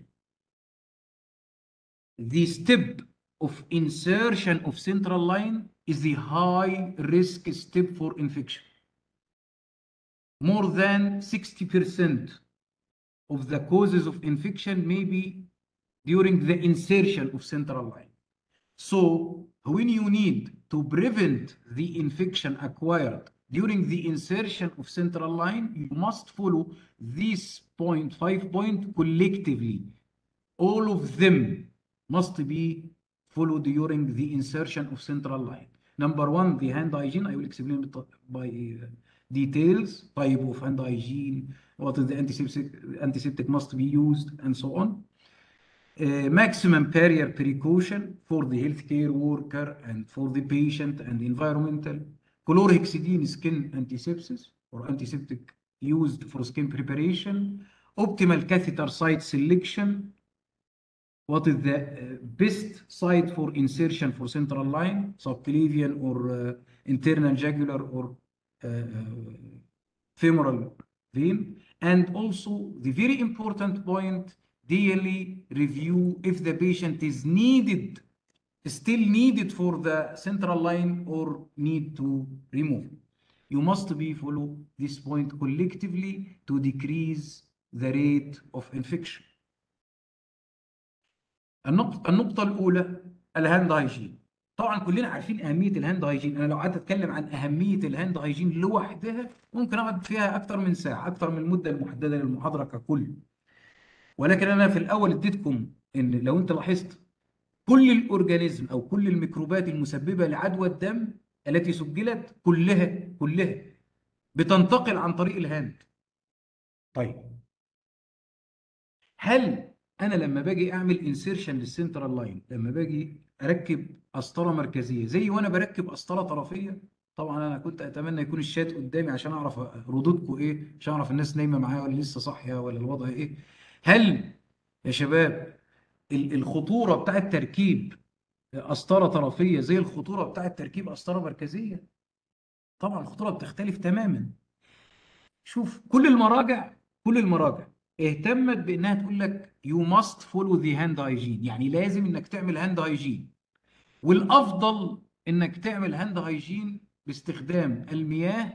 The step of insertion of central line is the high risk step for infection. More than 60% of the causes of infection may be during the insertion of central line. So when you need to prevent the infection acquired during the insertion of central line, you must follow these 5 points collectively. All of them must be followed during the insertion of central line. Number one, the hand hygiene. I will explain it by details, type of hand hygiene, what is the antiseptic must be used, and so on. Maximum barrier precaution for the healthcare worker and for the patient and environmental. Chlorhexidine skin antisepsis or antiseptic used for skin preparation. Optimal catheter site selection. What is the best site for insertion for central line, subclavian or internal jugular or femoral vein? And also the very important point, daily review if the patient is needed, still needed for the central line or need to remove. You must be follow this point collectively to decrease the rate of infection. النقطة الأولى الهاند هايجين. طبعا كلنا عارفين أهمية الهاند هايجين. أنا لو قعدت أتكلم عن أهمية الهاند هايجين لوحدها ممكن أقعد فيها أكتر من ساعة، أكتر من المدة المحددة للمحاضرة ككل. ولكن أنا في الأول اديتكم إن لو أنت لاحظت كل الأورجانيزم أو كل الميكروبات المسببة لعدوى الدم التي سجلت كلها بتنتقل عن طريق الهاند. طيب، هل انا لما باجي اعمل انسيرشن للسنترال لاين، لما باجي اركب قسطره مركزيه زي وانا بركب قسطره طرفيه؟ طبعا انا كنت اتمنى يكون الشات قدامي عشان اعرف ردودكم ايه، عشان اعرف الناس نايمه معايا ولا لسه صاحيه ولا الوضع ايه. هل يا شباب الخطوره بتاعه تركيب قسطره طرفيه زي الخطوره بتاعه تركيب قسطره مركزيه؟ طبعا الخطوره بتختلف تماما. شوف، كل المراجع اهتمت بانها تقول لك يو ماست فولو ذا هاند هايجين، يعني لازم انك تعمل هاند هايجين. والافضل انك تعمل هاند هايجين باستخدام المياه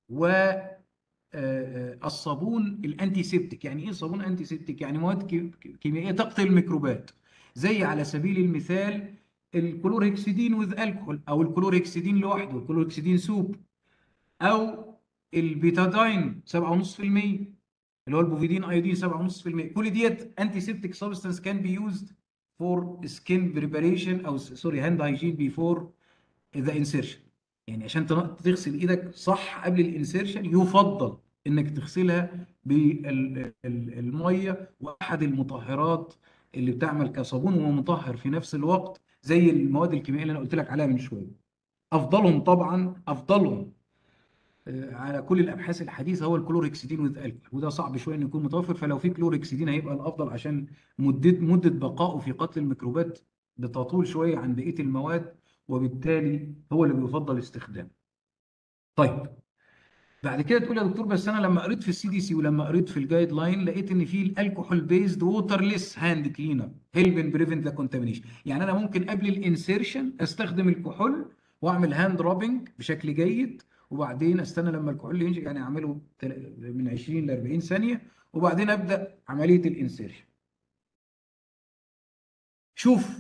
والصابون الانتيسيبتيك. يعني ايه صابون انتيسيبتيك؟ يعني مواد كيميائيه تقتل الميكروبات، زي على سبيل المثال الكلورهكسيدين وذ الكحول، او الكلورهكسيدين لوحده، الكلورهكسيدين سوب، او البيتادين 7.5%، اللي هو البوفيدين ايودين 7.5%. كل ديت انتي سيبتيك سبستانس كان بي يوزد فور سكين بريباريشن او سوري هاند هايجين بيفور ذا انسيرشن. يعني عشان تغسل ايدك صح قبل الانسيرشن يفضل انك تغسلها بالميه واحد المطهرات اللي بتعمل كصابون ومطهر في نفس الوقت، زي المواد الكيميائيه اللي انا قلت لك عليها من شويه. افضلهم طبعا، افضلهم على كل الابحاث الحديثه هو الكلورهكسيدين وذ الكحول، وده صعب شويه انه يكون متوفر. فلو في كلورهكسيدين هيبقى الافضل عشان مده بقائه في قتل الميكروبات بتطول شويه عن بقيه المواد، وبالتالي هو اللي بيفضل استخدامه. طيب، بعد كده تقول يا دكتور بس انا لما قريت في CDC ولما قريت في الجايد لاين لقيت ان في الالكحول بيزد ووترليس هاند كلينر هيلب ان بريفنت ذا كونتامينيشن. يعني انا ممكن قبل الانسيرشن استخدم الكحول واعمل هاند رابنج بشكل جيد، وبعدين استنى لما الكحول ينشف، يعني اعمله من 20 ل 40 ثانيه، وبعدين ابدا عمليه الانسيرشن. شوف،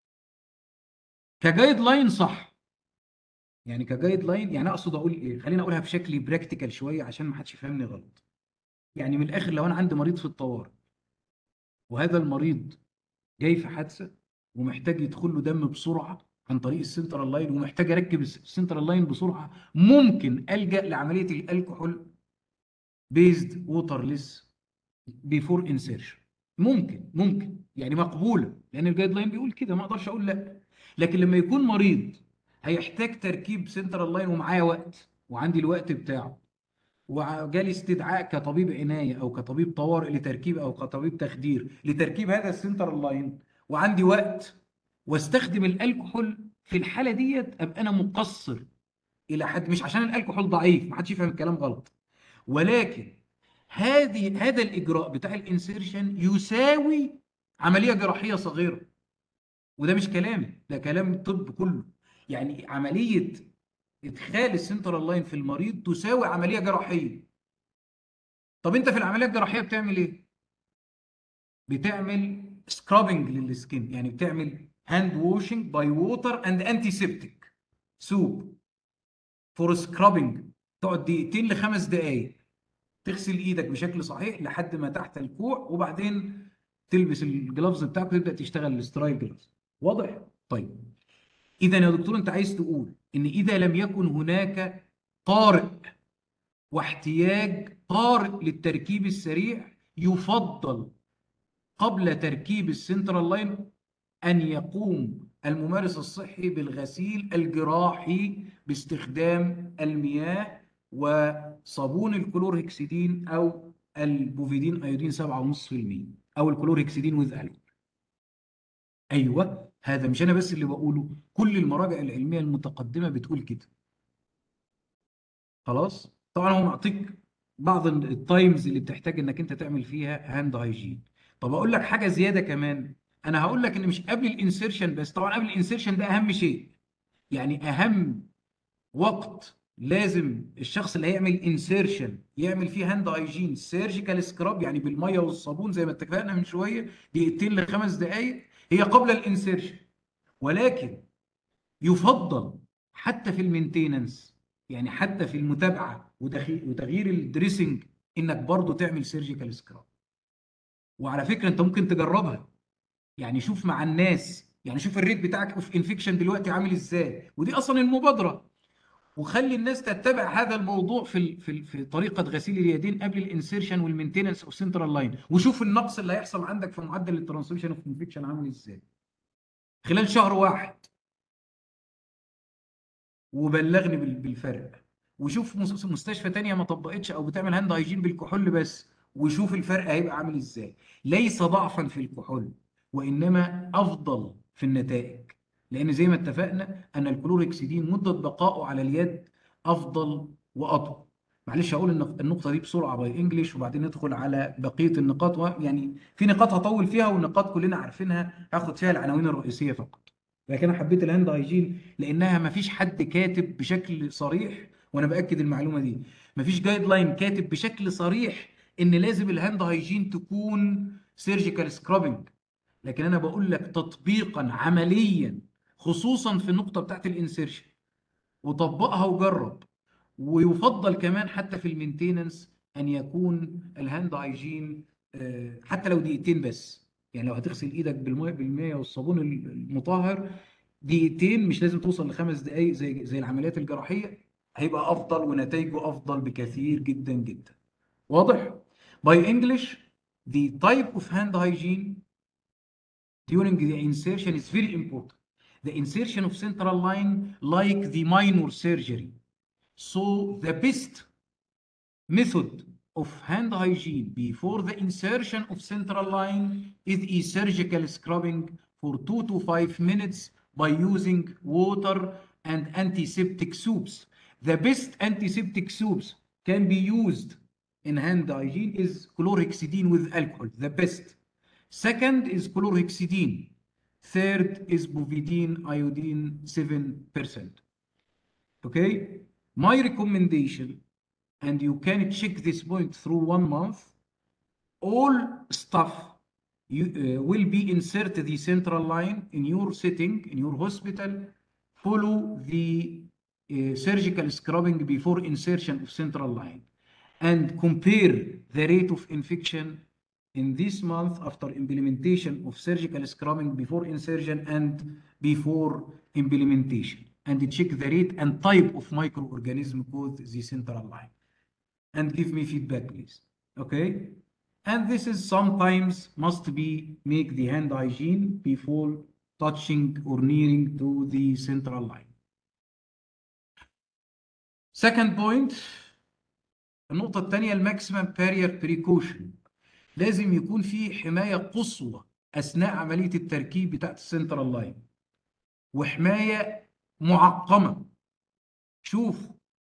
كجايد لاين صح، يعني كجايد لاين، يعني اقصد اقول ايه، خليني اقولها بشكل براكتيكال شويه عشان ما حدش يفهمني غلط. يعني من الاخر، لو انا عندي مريض في الطوارئ وهذا المريض جاي في حادثه ومحتاج يدخل له دم بسرعه عن طريق السنترال لاين، ومحتاج اركب السنترال لاين بسرعه، ممكن الجا لعمليه الالكحول بيزد ووترليس بيفور انسيرشن. ممكن يعني مقبوله، لان الجايد لاين بيقول كده، ما اقدرش اقول لا. لكن لما يكون مريض هيحتاج تركيب سنترال لاين ومعايا وقت وعندي الوقت بتاعه، وجالي استدعاء كطبيب عنايه او كطبيب طوارئ لتركيب، او كطبيب تخدير لتركيب هذا السنترال لاين، وعندي وقت واستخدم الكحول، في الحاله ديت ابقى انا مقصر الى حد، مش عشان الكحول ضعيف، ما حدش يفهم الكلام غلط، ولكن هذا الاجراء بتاع الانسيرشن يساوي عمليه جراحيه صغيره. وده مش كلامي، ده كلام الطب كله. يعني عمليه ادخال السنترال لاين في المريض تساوي عمليه جراحيه. طب انت في العمليه الجراحيه بتعمل ايه؟ بتعمل سكرابنج للسكين، يعني بتعمل هاند واشنج باي ووتر اند انتي سيبتيك سوب فور سكرابنج. تقعد دقيقتين لخمس دقائق تغسل ايدك بشكل صحيح لحد ما تحت الكوع، وبعدين تلبس الجلافز بتاعك وتبدا تشتغل السترايل جلافز. واضح؟ طيب، اذا يا دكتور انت عايز تقول ان اذا لم يكن هناك طارئ واحتياج طارئ للتركيب السريع، يفضل قبل تركيب السنترال لاين أن يقوم الممارس الصحي بالغسيل الجراحي باستخدام المياه وصابون الكلورهكسيدين أو البوفيدين أيودين 7.5%، أو الكلورهكسيدين وذ ألكول. أيوه، هذا مش أنا بس اللي بقوله، كل المراجع العلمية المتقدمة بتقول كده. خلاص، طبعا هو معطيك بعض التايمز اللي بتحتاج انك انت تعمل فيها هاند هايجين. طب اقول لك حاجه زياده كمان، انا هقول لك ان مش قبل الانسيرشن بس، طبعا قبل الانسيرشن ده اهم شيء، يعني اهم وقت لازم الشخص اللي هيعمل انسيرشن يعمل فيه هاند هايجين سيرجيكال سكراب، يعني بالميه والصابون زي ما اتفقنا من شويه، دقيقتين لخمس دقائق، هي قبل الانسيرشن. ولكن يفضل حتى في المينتيننس، يعني حتى في المتابعه وتغيير الدريسنج، انك برضو تعمل سيرجيكال سكراب. وعلى فكره انت ممكن تجربها، يعني شوف مع الناس، يعني شوف الريت بتاعك اوف انفكشن دلوقتي عامل ازاي، ودي اصلا المبادره، وخلي الناس تتبع هذا الموضوع في طريقه غسيل اليدين قبل الانسيرشن والمينتيننس اوف سنترال لاين، وشوف النقص اللي هيحصل عندك في معدل الترانسميشن اوف انفكشن عامل ازاي خلال شهر واحد، وبلغني بالفرق. وشوف مستشفى تانية ما طبقتش او بتعمل هاند هايجين بالكحول بس، وشوف الفرق هيبقى عامل ازاي. ليس ضعفا في الكحول، وانما افضل في النتائج، لان زي ما اتفقنا ان الكلوركسيدين مدة بقائه على اليد افضل واطول. معلش هقول النقطة دي بسرعة باي انجلش، وبعدين ندخل على بقية النقاط، يعني في نقاط هطول فيها ونقاط كلنا عارفينها هاخد فيها العناوين الرئيسية فقط. لكن انا حبيت الهاند هايجين لانها ما فيش حد كاتب بشكل صريح، وانا باكد المعلومه دي، ما فيش جايد لاين كاتب بشكل صريح ان لازم الهاند هايجين تكون سيرجيكال سكرابنج. لكن انا بقول لك تطبيقا عمليا، خصوصا في النقطه بتاعت الانسيرشن، وطبقها وجرب. ويفضل كمان حتى في المينتيننس ان يكون الهاند هايجين حتى لو دقيقتين بس، يعني لو هتغسل ايدك بالميه والصابون المطهر دقيقتين، مش لازم توصل لخمس دقائق زي العمليات الجراحيه، هيبقى افضل ونتائجه افضل بكثير جدا جدا. واضح؟ By English, the type of hand hygiene during the insertion is very important. The insertion of central line like the minor surgery. So the best method of hand hygiene before the insertion of central line is a surgical scrubbing for 2 to 5 minutes by using water and antiseptic soaps. The best antiseptic soaps can be used in hand hygiene is chlorhexidine with alcohol, the best. Second is chlorhexidine. Third is bovidine iodine 7%. Okay? My recommendation, and you can check this point through 1 month, all stuff will be inserted the central line in your setting, in your hospital. Follow the surgical scrubbing before insertion of central line and compare the rate of infection in this month after implementation of surgical scrubbing before insertion and before implementation, and check the rate and type of microorganism caused the central line, and give me feedback, please. Okay? And this is sometimes must be make the hand hygiene before touching or nearing to the central line. Second point، النقطة الثانية الماكسيمم بارير بريكوشن. لازم يكون في حماية قصوى أثناء عملية التركيب بتاعت السنترال لاين، وحماية معقمة. شوف،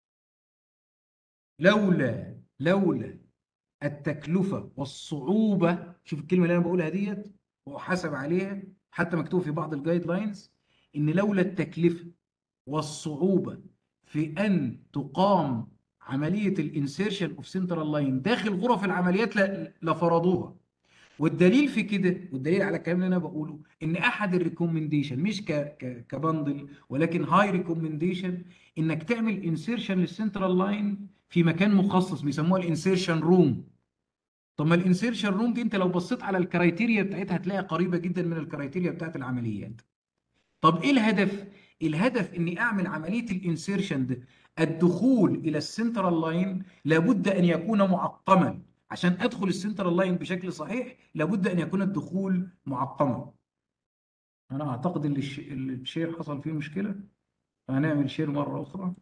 لولا التكلفة والصعوبة، شوف الكلمة اللي أنا بقولها ديت وحسب عليها، حتى مكتوب في بعض الجايد لاينز إن لولا التكلفة والصعوبة في أن تقام عملية الانسيرشن اوف سنترال لاين داخل غرف العمليات لفرضوها. والدليل في كده، والدليل على الكلام اللي انا بقوله، ان احد الريكومنديشن مش كبندل ولكن هاي ريكومنديشن انك تعمل انسيرشن للسنترال لاين في مكان مخصص بيسموها الانسيرشن روم. طب ما الانسيرشن روم دي انت لو بصيت على الكرايتيريا بتاعتها هتلاقيها قريبه جدا من الكرايتيريا بتاعت العمليات. طب ايه الهدف؟ الهدف اني اعمل عمليه الانسيرشن ده، الدخول الى السنترال لاين لابد ان يكون معقما. عشان ادخل السنترال لاين بشكل صحيح لابد ان يكون الدخول معقما. انا اعتقد ان الشير حصل فيه مشكله، هنعمل شير مره اخرى.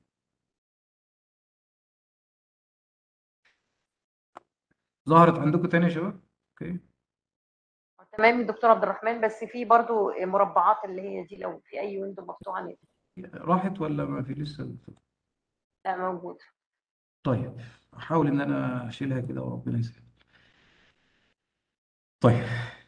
ظهرت عندكم تاني يا شباب؟ اوكي تمام يا دكتور عبد الرحمن، بس في برضو مربعات اللي هي دي لو في اي ويندو مفتوحه راحت ولا ما في لسه؟ لا موجود. طيب احاول ان انا اشيلها كده وربنا يسهل. طيب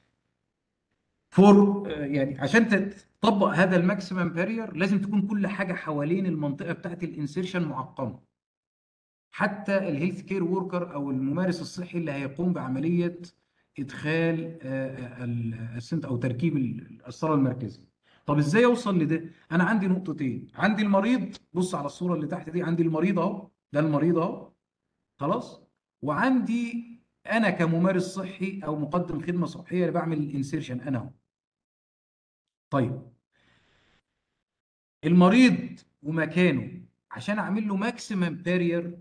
يعني عشان تطبق هذا الماكسيمم بارير لازم تكون كل حاجه حوالين المنطقه بتاعت الانسيرشن معقمه. حتى الهيلث كير وركر او الممارس الصحي اللي هيقوم بعمليه ادخال السنت او تركيب القسطره المركزي. طب ازاي اوصل لده؟ انا عندي نقطتين، عندي المريض، بص على الصوره اللي تحت دي، عندي المريض اهو، ده المريض اهو خلاص، وعندي انا كممارس صحي او مقدم خدمه صحيه اللي بعمل الانسيرشن انا اهو. طيب المريض ومكانه، عشان اعمل له ماكسيمم بارير،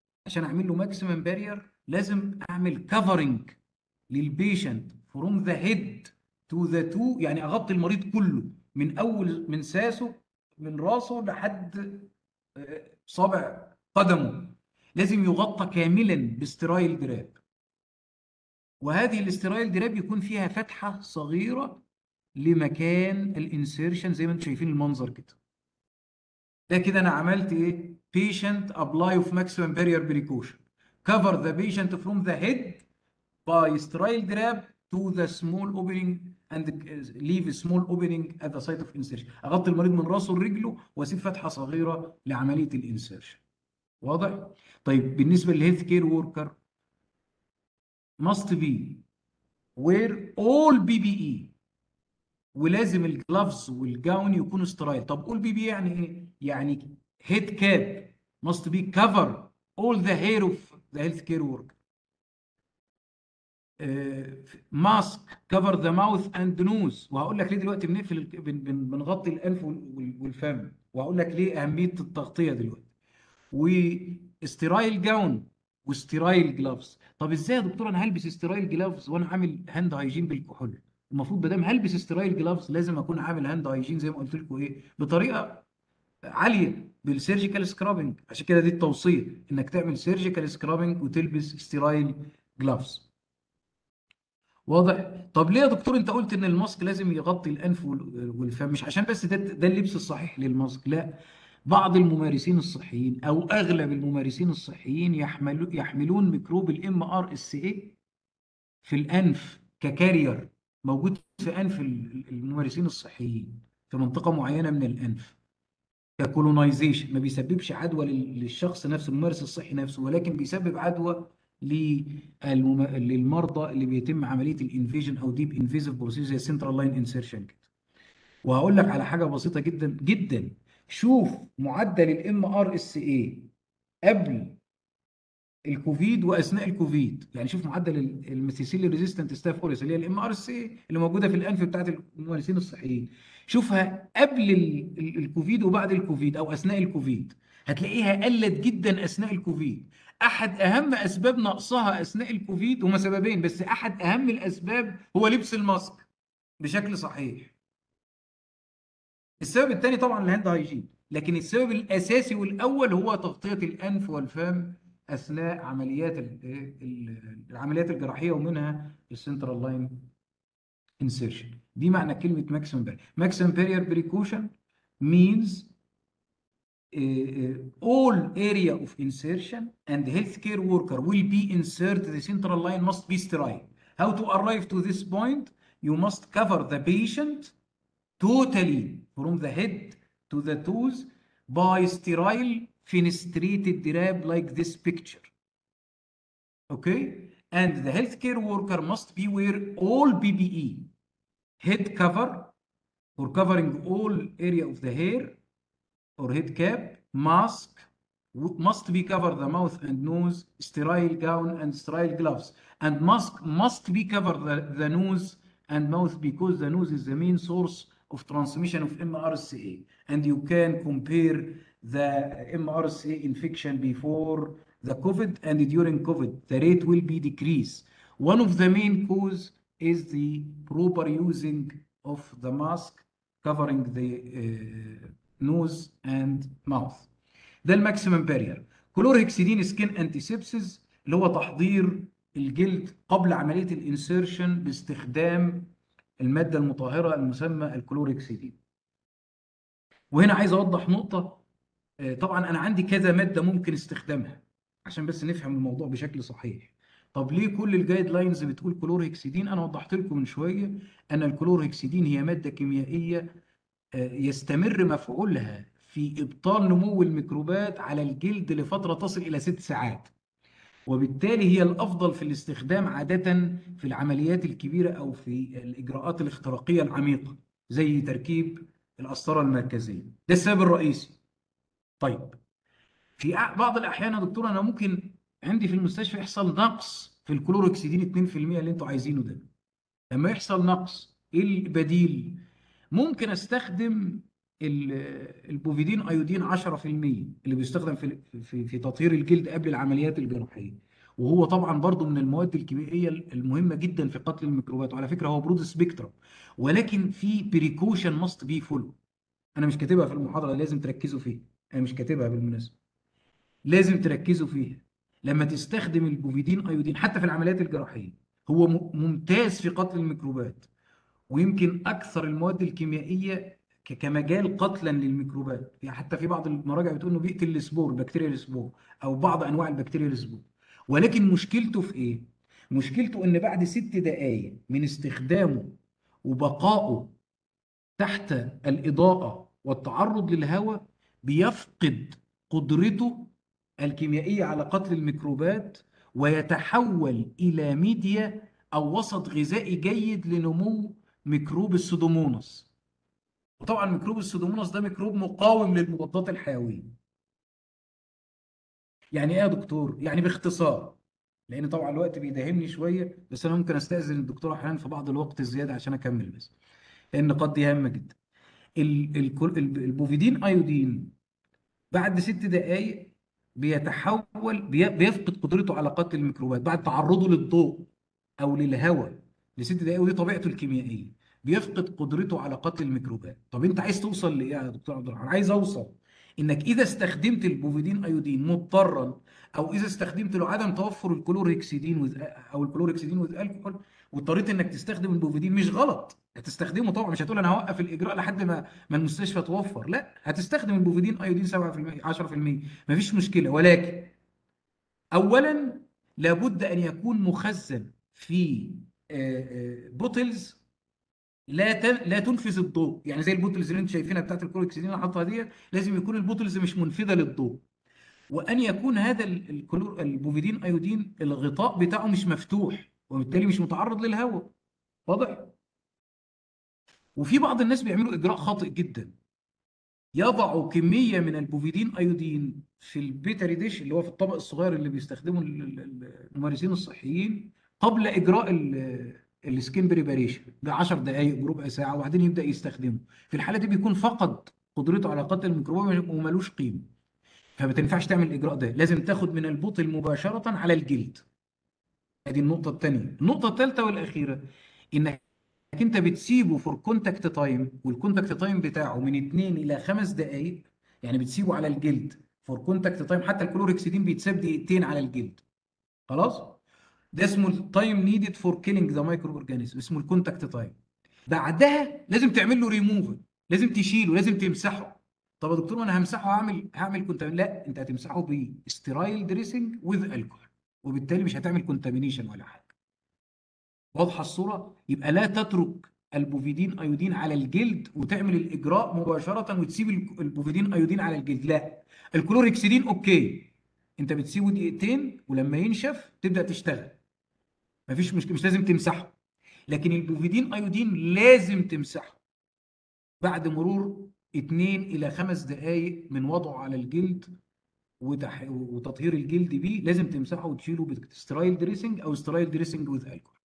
لازم اعمل كفرنج للبيشنت فروم ذا هيد تو ذا تو، يعني اغطي المريض كله من اول من ساسه من راسه لحد صابع قدمه، لازم يغطى كاملا باسترايل جراب. وهذه الاسترايل جراب يكون فيها فتحه صغيره لمكان الانسيرشن زي ما انتم شايفين المنظر كده. ده كده انا عملت ايه؟ patient apply of maximum barrier precaution. Cover the patient from the head by sterile grab to the small opening and leave a small opening at the site of insertion. اغطي المريض من راسه لرجله واسيب فتحه صغيره لعمليه الانسيرشن. واضح؟ طيب بالنسبه للهيلث كير وركر must be wear all PPE، ولازم الجلافز والجاون يكونوا سترايل. طب قول بي يعني ايه؟ يعني هيد كاب must be cover all the hair of the healthcare worker. ماسك cover the mouth and nose، وهقول لك ليه دلوقتي بنغطي الانف والفم، وهقول لك ليه اهميه التغطيه دلوقتي. وسترايل جاون وسترايل جلافز. طب ازاي يا دكتور انا هلبس سترايل جلافز وانا عامل هاند هايجين بالكحول؟ المفروض ما دام هلبس سترايل جلافز لازم اكون عامل هاند هايجين زي ما قلت لكم ايه، بطريقه عاليه بالسيرجيكال سكرابنج. عشان كده دي التوصيه انك تعمل سيرجيكال سكرابنج وتلبس سترايل جلافز. واضح؟ طب ليه يا دكتور انت قلت ان الماسك لازم يغطي الانف والفم؟ مش عشان بس ده اللبس الصحيح للماسك، لا، بعض الممارسين الصحيين او اغلب الممارسين الصحيين يحملون ميكروب الام ار اس اي في الانف ككارير، موجود في انف الممارسين الصحيين في منطقه معينه من الانف ككولونايزيشن. ما بيسببش عدوى للشخص نفسه الممارس الصحي نفسه، ولكن بيسبب عدوى للمرضى اللي بيتم عمليه الانفيجن او ديب انفيزيف بروسيس زي سنترال لاين انسيرشن كده. وهقول لك على حاجه بسيطه جدا جدا. شوف معدل الام ار اس اي قبل الكوفيد واثناء الكوفيد. يعني شوف معدل الميثيسيلين ريزيستنت ستاف اوريس اللي هي الام ار سي اللي موجوده في الانف بتاعت الممارسين الصحيين، شوفها قبل الكوفيد وبعد الكوفيد او اثناء الكوفيد، هتلاقيها قلت جدا اثناء الكوفيد. احد اهم اسباب نقصها اثناء الكوفيد هما سببين، بس احد اهم الاسباب هو لبس الماسك بشكل صحيح. السبب الثاني طبعا الهاند هايجين، لكن السبب الاساسي والاول هو تغطيه الانف والفم اثناء العمليات الجراحيه، ومنها السنترال لاين انسيرشن. دي معنى كلمه ماكسيمم بارير. ماكسيمم بارير بريكوشن means all area of insertion and healthcare worker will be inserted, the central line must be sterile. How to arrive to this point? You must cover the patient totally from the head to the toes by sterile fenestrated wrap like this picture. Okay? And the healthcare worker must be wear all PPE, head cover for covering all area of the hair or head cap, mask must be cover the mouth and nose, sterile gown and sterile gloves, and mask must be cover the nose and mouth because the nose is the main source of transmission of MRSA, and you can compare the MRSA infection before the COVID and during COVID. The rate will be decreased. One of the main cause is the proper using of the mask covering the nose and mouth. ده الماكسيمم بارير. كلورهكسيدين سكين انتيسيبسيس اللي هو تحضير الجلد قبل عمليه الانسيرشن باستخدام الماده المطهره المسمى الكلورهكسيدين. وهنا عايز اوضح نقطه. طبعا انا عندي كذا ماده ممكن استخدامها عشان بس نفهم الموضوع بشكل صحيح. طب ليه كل الجايد لاينز بتقول كلورهكسيدين؟ انا وضحت لكم من شويه ان الكلورهكسيدين هي ماده كيميائيه يستمر مفعولها في إبطال نمو الميكروبات على الجلد لفترة تصل إلى 6 ساعات، وبالتالي هي الأفضل في الاستخدام عادة في العمليات الكبيرة أو في الإجراءات الاختراقية العميقة زي تركيب القسطرة المركزية. ده السبب الرئيسي. طيب في بعض الأحيان يا دكتور أنا ممكن عندي في المستشفى يحصل نقص في الكلوروكسيدين 2% اللي أنتوا عايزينه ده. لما يحصل نقص إيه البديل؟ ممكن استخدم البوفيدين ايودين 10% اللي بيستخدم في تطهير الجلد قبل العمليات الجراحيه، وهو طبعا برضو من المواد الكيميائيه المهمه جدا في قتل الميكروبات، وعلى فكره هو برود سبيكترم، ولكن في بريكوشن ماست بي فولو. انا مش كاتبها في المحاضره، لازم تركزوا فيها. انا مش كاتبها بالمناسبه، لازم تركزوا فيها. لما تستخدم البوفيدين ايودين حتى في العمليات الجراحيه هو ممتاز في قتل الميكروبات، ويمكن اكثر المواد الكيميائيه كمجال قتلا للميكروبات. يعني حتى في بعض المراجع بتقول انه بيقتل السبور، بكتيريا السبور او بعض انواع البكتيريا السبور. ولكن مشكلته في ايه؟ مشكلته ان بعد 6 دقائق من استخدامه وبقائه تحت الاضاءه والتعرض للهواء بيفقد قدرته الكيميائيه على قتل الميكروبات، ويتحول الى ميديا او وسط غذائي جيد لنمو ميكروب السودوموناس. وطبعا ميكروب السودوموناس ده ميكروب مقاوم للمضادات الحيويه. يعني ايه يا دكتور؟ يعني باختصار، لان طبعا الوقت بيداهمني شويه، بس انا ممكن استاذن الدكتور احيانا في بعض الوقت الزياده عشان اكمل بس، لان النقاط دي هامه جدا. البوفيدين ايودين بعد 6 دقائق بيتحول بيفقد قدرته على قتل الميكروبات بعد تعرضه للضوء او للهواء ل6 دقائق، ودي طبيعته الكيميائيه. بيفقد قدرته على قتل الميكروبات. طب انت عايز توصل لايه يا دكتور عبد الرحمن؟ عايز اوصل انك اذا استخدمت البوفيدين ايودين مضطرا، او اذا استخدمت له عدم توفر الكلورهكسيدين او الكلورهكسيدين وذ الكحول، واضطريت انك تستخدم البوفيدين، مش غلط. هتستخدمه طبعا، مش هتقول انا هوقف الاجراء لحد ما المستشفى توفر، لا، هتستخدم البوفيدين ايودين 7% 10%، مفيش مشكله. ولكن اولا لابد ان يكون مخزن في بوتلز لا تنفذ الضوء، يعني زي البوتلز اللي انتم شايفينها بتاعت الكلوروكسيدين اللي حاطها دي، لازم يكون البوتلز مش منفذه للضوء. وان يكون هذا البوفيدين ايودين الغطاء بتاعه مش مفتوح، وبالتالي مش متعرض للهواء. واضح؟ وفي بعض الناس بيعملوا اجراء خاطئ جدا، يضعوا كميه من البوفيدين ايودين في البيتري ديش، اللي هو في الطبق الصغير اللي بيستخدمه الممارسين الصحيين، قبل اجراء السكين بريباريشن ب 10 دقائق بربع ساعه، وبعدين يبدا يستخدمه. في الحاله دي بيكون فقد قدرته على قتل الميكروبات وملوش قيمه. فما تنفعش تعمل الاجراء ده، لازم تاخد من البطل مباشره على الجلد. ادي النقطه الثانيه. النقطه الثالثه والاخيره، انك انت بتسيبه فور كونتاكت تايم، والكونتاكت تايم بتاعه من 2 الى 5 دقائق، يعني بتسيبه على الجلد فور كونتاكت تايم. حتى الكلوركسيدين بيتساب دقيقتين على الجلد. خلاص؟ ده اسمه التايم نيدد فور كيلينج ذا مايكرو اورجانيزم، اسمه الكونتاكت تايم. بعدها لازم تعمل له ريموفل، لازم تشيله، لازم تمسحه. طب يا دكتور انا همسحه، هعمل كونتامين؟ لا، انت هتمسحه بسترايل دريسنج وذ الكحول، وبالتالي مش هتعمل كونتامينيشن ولا حاجه. واضحه الصوره؟ يبقى لا تترك البوفيدين ايودين على الجلد وتعمل الاجراء مباشره وتسيب البوفيدين ايودين على الجلد، لا. الكلوركسيدين اوكي، انت بتسيبه دقيقتين ولما ينشف تبدا تشتغل، مفيش مشكله، مش لازم تمسحه. لكن البوفيدين ايودين لازم تمسحه بعد مرور 2 الى 5 دقائق من وضعه على الجلد وتطهير الجلد بيه. لازم تمسحه وتشيله بسترايل دريسنج او سترايل دريسنج وذ الكحول،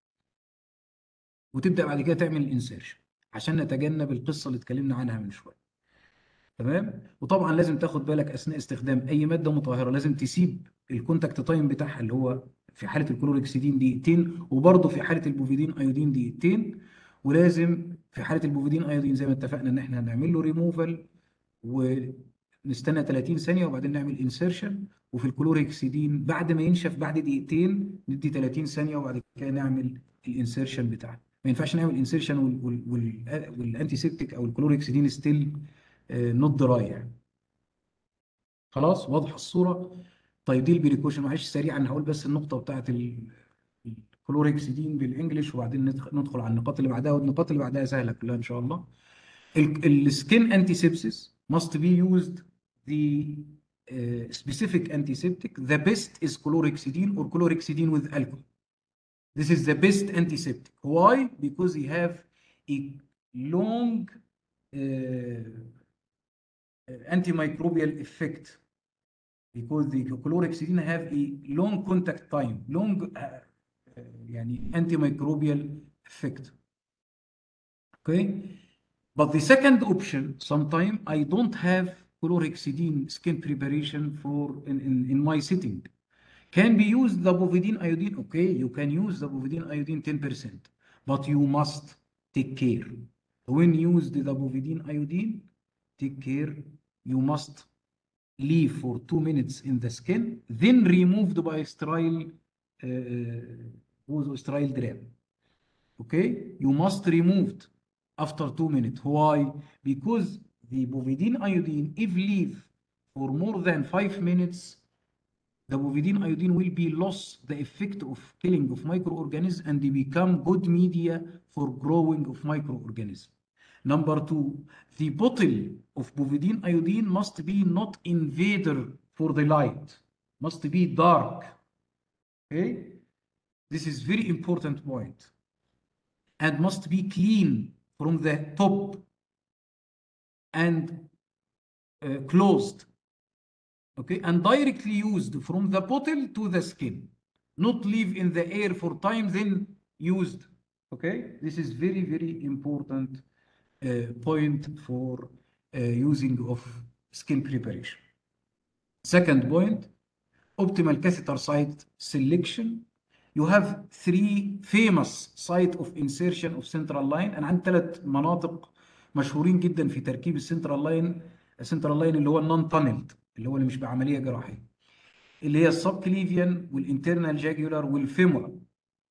وتبدا بعد كده تعمل الانسيرشن عشان نتجنب القصه اللي اتكلمنا عنها من شويه. تمام؟ وطبعا لازم تاخد بالك اثناء استخدام اي ماده مطهره، لازم تسيب الكونتاكت تايم بتاعها، اللي هو في حاله الكلوركسيدين دقيقتين، وبرضه في حاله البوفيدين ايودين دقيقتين. ولازم في حاله البوفيدين ايودين زي ما اتفقنا ان احنا هنعمل له ريموفال ونستنى 30 ثانيه وبعدين نعمل انسيرشن. وفي الكلوركسيدين بعد ما ينشف بعد دقيقتين ندي 30 ثانيه وبعد كده نعمل الانسيرشن بتاعنا. ما ينفعش نعمل انسيرشن والانتي سيبتيك او الكلوركسيدين ستيل نوت دراي يعني. خلاص؟ واضحه الصوره؟ طيب دي البريكوشن. معلش سريعا هقول بس النقطه بتاعت الكلوركسيدين بالانجلش، وبعدين ندخل على النقاط اللي بعدها، والنقاط اللي بعدها سهله كلها ان شاء الله. السكين antisepsis must be used the specific antiseptic. The best is chlorhexidine or chlorhexidine with alcohol. This is the best antiseptic. Why? Because they have a long antimicrobial effect. Because the chlorhexidine have a long contact time, long يعني antimicrobial effect. Okay? But the second option, sometime I don't have chlorhexidine skin preparation in my setting. Can be used the bovidine iodine. Okay, you can use the bovidine iodine 10%, but you must take care. When used the bovidine iodine, take care. You must leave for 2 minutes in the skin, then removed by sterile drab. Okay, you must remove it after 2 minutes. Why? Because the bovidine iodine, if leave for more than 5 minutes, the bovidine iodine will be lost the effect of killing of microorganisms and they become good media for growing of microorganisms. Number two, the bottle of bovidine iodine must be not invader for the light, must be dark. Okay, this is very important point. And must be clean from the top and closed. Okay, and directly used from the bottle to the skin, not leave in the air for time then used. Okay, this is very very important point for using of skin preparation. Second point, optimal catheter site selection. You have 3 famous site of insertion of central line. انا عندي 3 مناطق مشهورين جدا في تركيب السنترال لاين. السنترال لاين اللي هو النون تانلد، اللي هو اللي مش بعمليه جراحيه، اللي هي السب كليفيان والانترنال جاجولار والفيمورال.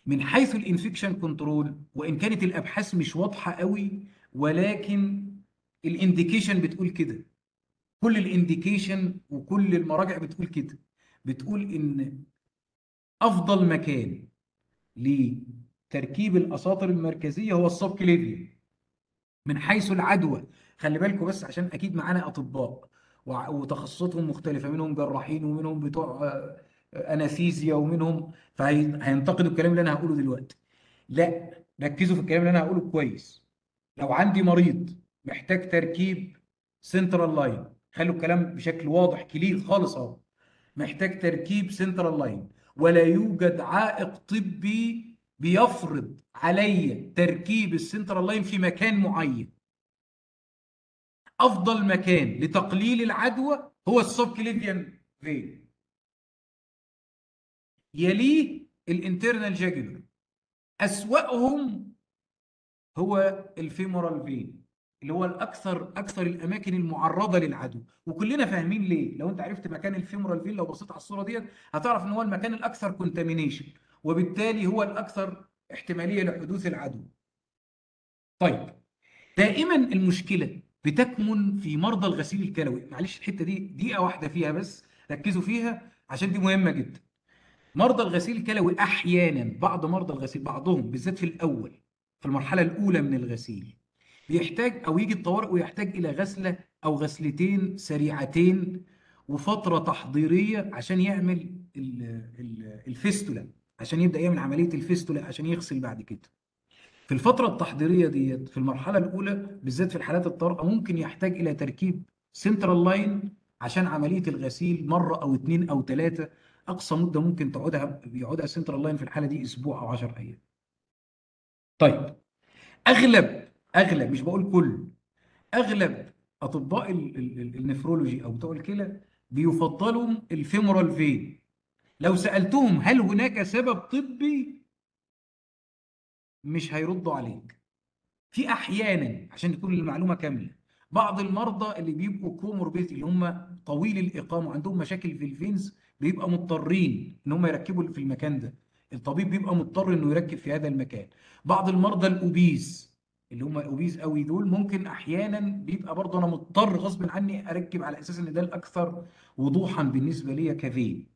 من حيث الانفكشن كنترول، وان كانت الابحاث مش واضحه قوي، ولكن الانديكيشن بتقول كده. كل الانديكيشن وكل المراجع بتقول كده، بتقول ان افضل مكان لتركيب الاساطر المركزيه هو السب كليفيا من حيث العدوى. خلي بالكم بس، عشان اكيد معانا اطباء وتخصصاتهم مختلفه، منهم جراحين ومنهم بتوع انستيزيا ومنهم، فهينتقدوا الكلام اللي انا هقوله دلوقتي. لا، ركزوا في الكلام اللي انا هقوله كويس. لو عندي مريض محتاج تركيب سنترال لاين، خلوا الكلام بشكل واضح كلير خالص اهو، محتاج تركيب سنترال لاين، ولا يوجد عائق طبي بيفرض علي تركيب السنترال لاين في مكان معين. افضل مكان لتقليل العدوى هو السبكليفيان فين، يليه الانترنال جاجولار، اسوأهم هو الفيمورال فين، اللي هو اكثر الاماكن المعرضه للعدوى. وكلنا فاهمين ليه. لو انت عرفت مكان الفيمورال فين، لو بصيت على الصوره ديت هتعرف ان هو المكان الاكثر كونتامينيشن، وبالتالي هو الاكثر احتماليه لحدوث العدوى. طيب، دائما المشكله بتكمن في مرضى الغسيل الكلوي. معلش الحته دي دقيقه واحده فيها بس، ركزوا فيها عشان دي مهمه جدا. مرضى الغسيل الكلوي احيانا، بعض مرضى الغسيل، بعضهم بالذات في الاول، في المرحله الاولى من الغسيل، بيحتاج او يجي الطوارئ ويحتاج الى غسله او غسلتين سريعتين وفتره تحضيريه عشان يعمل الفيستولا، عشان يبدا يعمل عمليه الفيستولا عشان يغسل بعد كده. في الفترة التحضيرية ديت، في المرحلة الأولى بالذات في الحالات الطارئة، ممكن يحتاج إلى تركيب سنترال لاين عشان عملية الغسيل مرة أو اتنين أو تلاتة. أقصى مدة ممكن بيقعدها سنترال لاين في الحالة دي أسبوع أو 10 أيام. طيب، أغلب مش بقول كل، أغلب أطباء النفرولوجي أو بتوع الكلى بيفضلوا الفيمورال فين. لو سألتهم هل هناك سبب طبي، مش هيردوا عليك. في احيانا، عشان تكون المعلومه كامله، بعض المرضى اللي بيبقوا كوموربيدي، اللي هم طويل الاقامه وعندهم مشاكل في الفينز، بيبقى مضطرين ان هم يركبوا في المكان ده. الطبيب بيبقى مضطر انه يركب في هذا المكان. بعض المرضى الاوبيز، اللي هم اوبيز قوي دول، ممكن احيانا بيبقى برضه انا مضطر غصب عني اركب، على اساس ان ده الاكثر وضوحا بالنسبه لي كفين.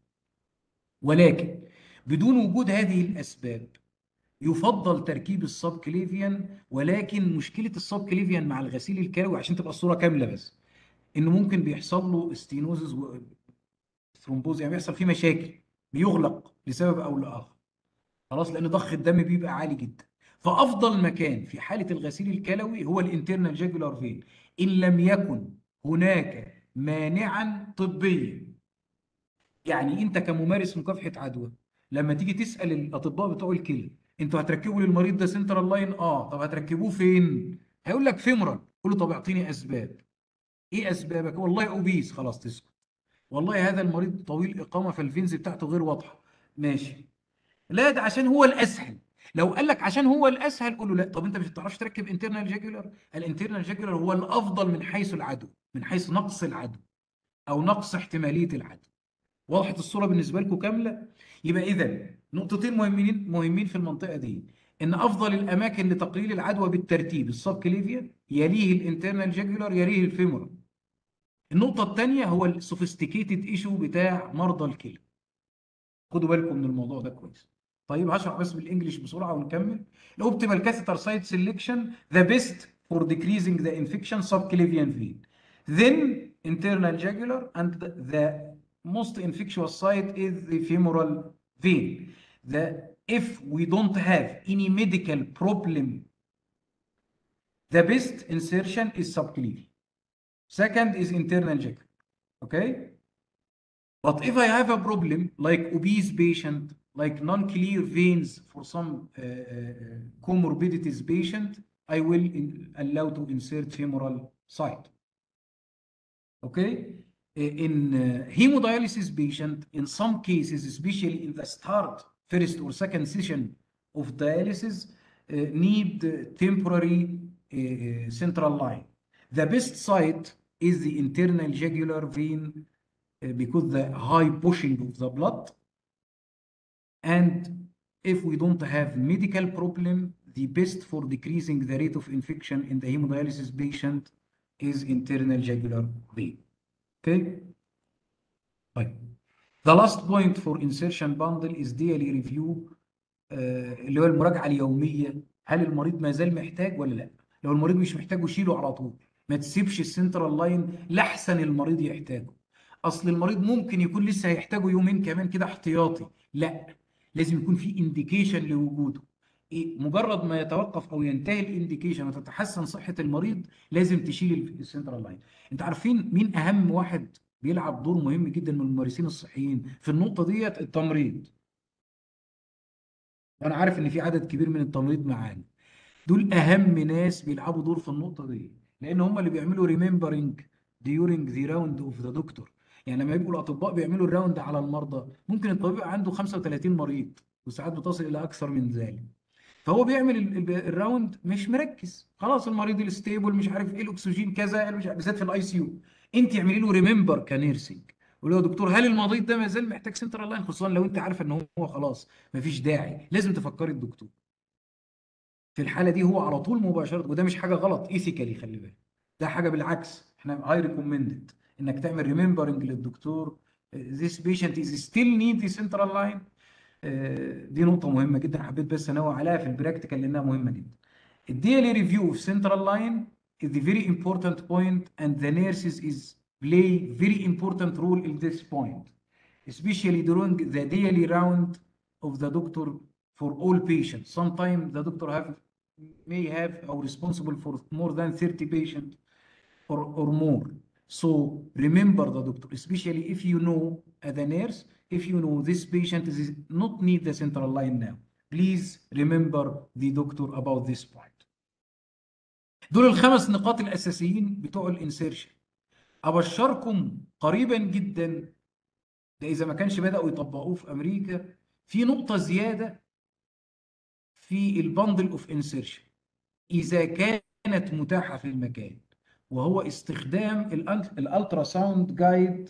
ولكن بدون وجود هذه الاسباب يفضل تركيب السب كليفيان. ولكن مشكله السب كليفيان مع الغسيل الكلوي، عشان تبقى الصوره كامله بس، انه ممكن بيحصل له ستينوزز وثرومبوز، يعني بيحصل فيه مشاكل، بيغلق لسبب او لاخر، خلاص، لان ضخ الدم بيبقى عالي جدا. فافضل مكان في حاله الغسيل الكلوي هو الانترنال جاجولار فين، ان لم يكن هناك مانعا طبيا. يعني انت كممارس مكافحه عدوى، لما تيجي تسال الاطباء بتوع الكلى، انتوا هتركبوا للمريض ده سنترال لاين؟ اه. طب هتركبوه فين؟ هيقول لك فيمورال. قول له طب اعطيني اسباب. ايه اسبابك؟ والله اوبيس. خلاص، تسكت. والله هذا المريض طويل اقامه فالفينز بتاعته غير واضحه. ماشي. لا، ده عشان هو الاسهل. لو قال لك عشان هو الاسهل، قول له لا. طب انت مش بتعرفش تركب انترنال جاجولار؟ الانترنال جاجولار هو الافضل من حيث العدو، من حيث نقص العدو او نقص احتماليه العدو. وضحت الصورة بالنسبة لكم كاملة؟ يبقى إذا نقطتين مهمين في المنطقة دي، إن أفضل الأماكن لتقليل العدوى بالترتيب السب كليفيا، يليه الانترنال جاجولار، يليه الفيمورال. النقطة الثانية هو السوفيستيكيتد ايشو بتاع مرضى الكلى. خدوا بالكم من الموضوع ده كويس. طيب، هشرح بس بالانجلش بسرعة ونكمل. الاوبتيمال كاثيتر سايت سيلكشن، ذا بيست فور decreasing the infection subclavian vein, then internal jugular, and the most infectious site is the femoral vein. If we don't have any medical problem, the best insertion is subclavian. Second is internal jugular. Okay? But if I have a problem like obese patient, like non-clear veins for some comorbidities patient, I will allow to insert femoral site. Okay? In hemodialysis patient, in some cases, especially in the start, first or second session of dialysis, need temporary central line. The best site is the internal jugular vein because the high pushing of the blood, and if we don't have medical problem, the best for decreasing the rate of infection in the hemodialysis patient is internal jugular vein. Okay. طيب. The last point for insertion bundle is daily review، اللي هو المراجعه اليوميه. هل المريض ما زال محتاج ولا لا؟ لو المريض مش محتاجه شيله على طول، ما تسيبش السنترال لاين لاحسن المريض يحتاجه. اصل المريض ممكن يكون لسه هيحتاجه يومين كمان كده احتياطي، لا، لازم يكون في انديكيشن لوجوده. مجرد ما يتوقف او ينتهي الانديكيشن وتتحسن صحه المريض لازم تشيل السنترال لاين. انت عارفين مين اهم واحد بيلعب دور مهم جدا من الممارسين الصحيين في النقطه ديت؟ التمريض. وانا عارف ان في عدد كبير من التمريض معانا، دول اهم ناس بيلعبوا دور في النقطه دي، لان هم اللي بيعملوا ريمبرنج ديورنج ذا راوند اوف ذا دكتور. يعني لما يبقوا الاطباء بيعملوا الراوند على المرضى، ممكن الطبيب يبقى عنده 35 مريض وساعات بتصل الى اكثر من ذلك، فهو بيعمل الراوند مش مركز، خلاص المريض الستيبل مش عارف ايه الاكسجين كذا، مش عارف، بالذات في الاي سي يو. انت اعملي له ريمبر كنيرسينج، قول له يا دكتور هل المريض ده ما زال محتاج سنترال لاين، خصوصا لو انت عارفه ان هو خلاص مفيش داعي، لازم تفكري الدكتور. في الحاله دي هو على طول مباشره، وده مش حاجه غلط ايثيكالي، خلي بالك، ده حاجه بالعكس، احنا هاي ريكومندد انك تعمل ريمبرنج للدكتور this patient is still need the central line. دي نقطه مهمه جدا، حبيت بس انوه عليها في البراكتيكال لانها مهمه جدا. الديلي ريفيو في central line is the very important point and the nurses is play very important role in this point, especially during the daily round of the doctor for all patients. Sometimes the doctor may have or responsible for more than 30 patients or more. So remember the doctor, especially if you know as a nurse, if you know this patient is not need the central line now, please remember the doctor about this point. دول الخمس نقاط الأساسيين بتوع الانسيرشن. أبشركم قريبا جدا، ده إذا ما كانش بدأوا يطبقوه في أمريكا، في نقطة زيادة في البندل اوف انسيرشن إذا كانت متاحة في المكان، وهو استخدام الالترا ساوند جايد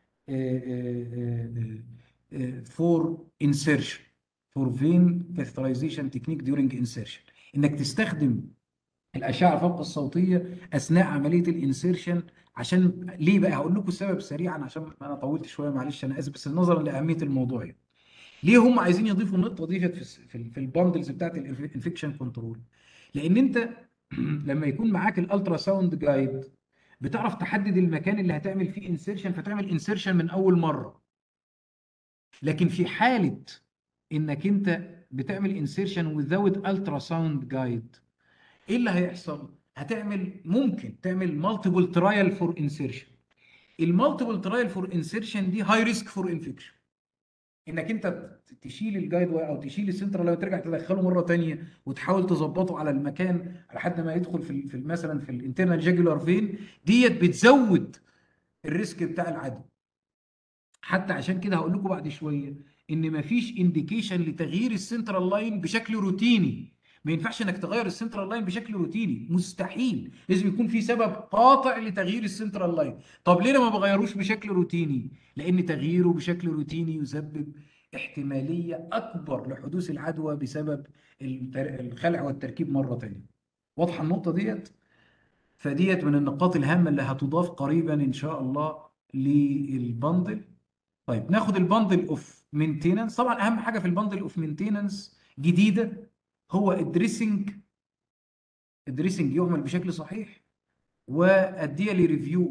فور انسيرشن، فور فين كاثرايزيشن تكنيك ديورنج انسيرشن، انك تستخدم الاشعه فوق الصوتيه اثناء عمليه الانسيرشن. عشان ليه بقى؟ هقول لكم السبب سريعا عشان انا طولت شويه، معلش انا اسف، بس نظرا لاهميه الموضوع يعني. ليه هم عايزين يضيفوا النقطه دي في الباندلز بتاعت الانفكشن كنترول؟ لان انت لما يكون معاك الالترا ساوند جايد بتعرف تحدد المكان اللي هتعمل فيه انسيرشن، فتعمل انسيرشن من اول مره. لكن في حاله انك انت بتعمل انسيرشن without الترا ساوند جايد، ايه اللي هيحصل؟ ممكن تعمل مالتيبل ترايل فور انسيرشن. المالتيبل ترايل فور انسيرشن دي هاي ريسك فور انفكشن، انك انت تشيل الجايد واير او تشيل السنترال لو ترجع تدخله مره ثانيه وتحاول تظبطه على المكان لحد ما يدخل في مثلا في الانترنال جاجولار فين، ديت بتزود الريسك بتاع العدوى. حتى عشان كده هقول لكم بعد شويه ان مفيش انديكيشن لتغيير السنترال لاين بشكل روتيني. ما ينفعش انك تغير السنترال لاين بشكل روتيني، مستحيل، لازم يكون في سبب قاطع لتغيير السنترال لاين. طب ليه ما بغيروش بشكل روتيني؟ لان تغييره بشكل روتيني يسبب احتماليه اكبر لحدوث العدوى بسبب الخلع والتركيب مره ثانيه. واضحه النقطه ديت؟ فديت من النقاط الهامه اللي هتضاف قريبا ان شاء الله للبندل. طيب ناخد البندل اوف مينتيننس. طبعا اهم حاجه في البندل اوف مينتيننس جديده هو الدريسنج. الدريسنج يعمل بشكل صحيح، والديالي ريفيو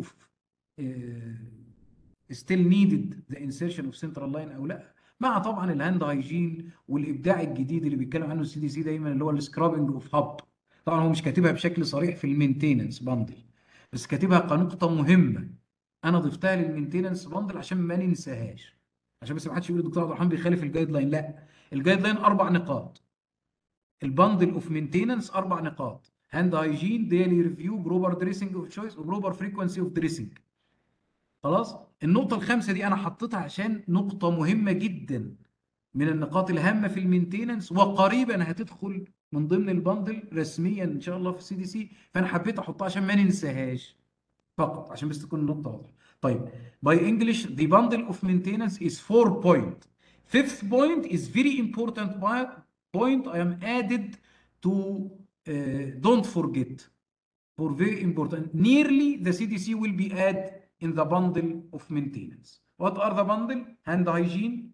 ستيل نيدد ذا انسيرشن اوف سنترال لاين او لا، مع طبعا الهاند هايجين والابداع الجديد اللي بيتكلم عنه السي دي سي دايما اللي هو السكرابنج اوف هاب. طبعا هو مش كاتبها بشكل صريح في المينتيننس باندل، بس كاتبها كنقطه مهمه انا ضفتها للمينتيننس باندل عشان ما ننساهاش، عشان بس ما حدش يقول الدكتور عبد الرحمن بيخالف الجايد لاين. لا، الجايد لاين اربع نقاط، الباندل اوف مينتيننس اربع نقاط: هاند هايجين، ديلي ريفيو، بروبر دريسنج اوف تشويس، وبروبر فريكونسي اوف دريسنج. خلاص، النقطه الخامسه دي انا حطيتها عشان نقطه مهمه جدا من النقاط الهامه في المينتيننس، وقريبا هتدخل من ضمن الباندل رسميا ان شاء الله في السي دي سي، فانا حبيت احطها عشان ما ننساهاش فقط، عشان بس تكون النقطه واضحه. طيب باي انجلش the bundle of maintenance is 4 point. Fifth point is very important point I am added to don't forget, for very important. Nearly the CDC will be added in the bundle of maintenance. What are the bundle? Hand hygiene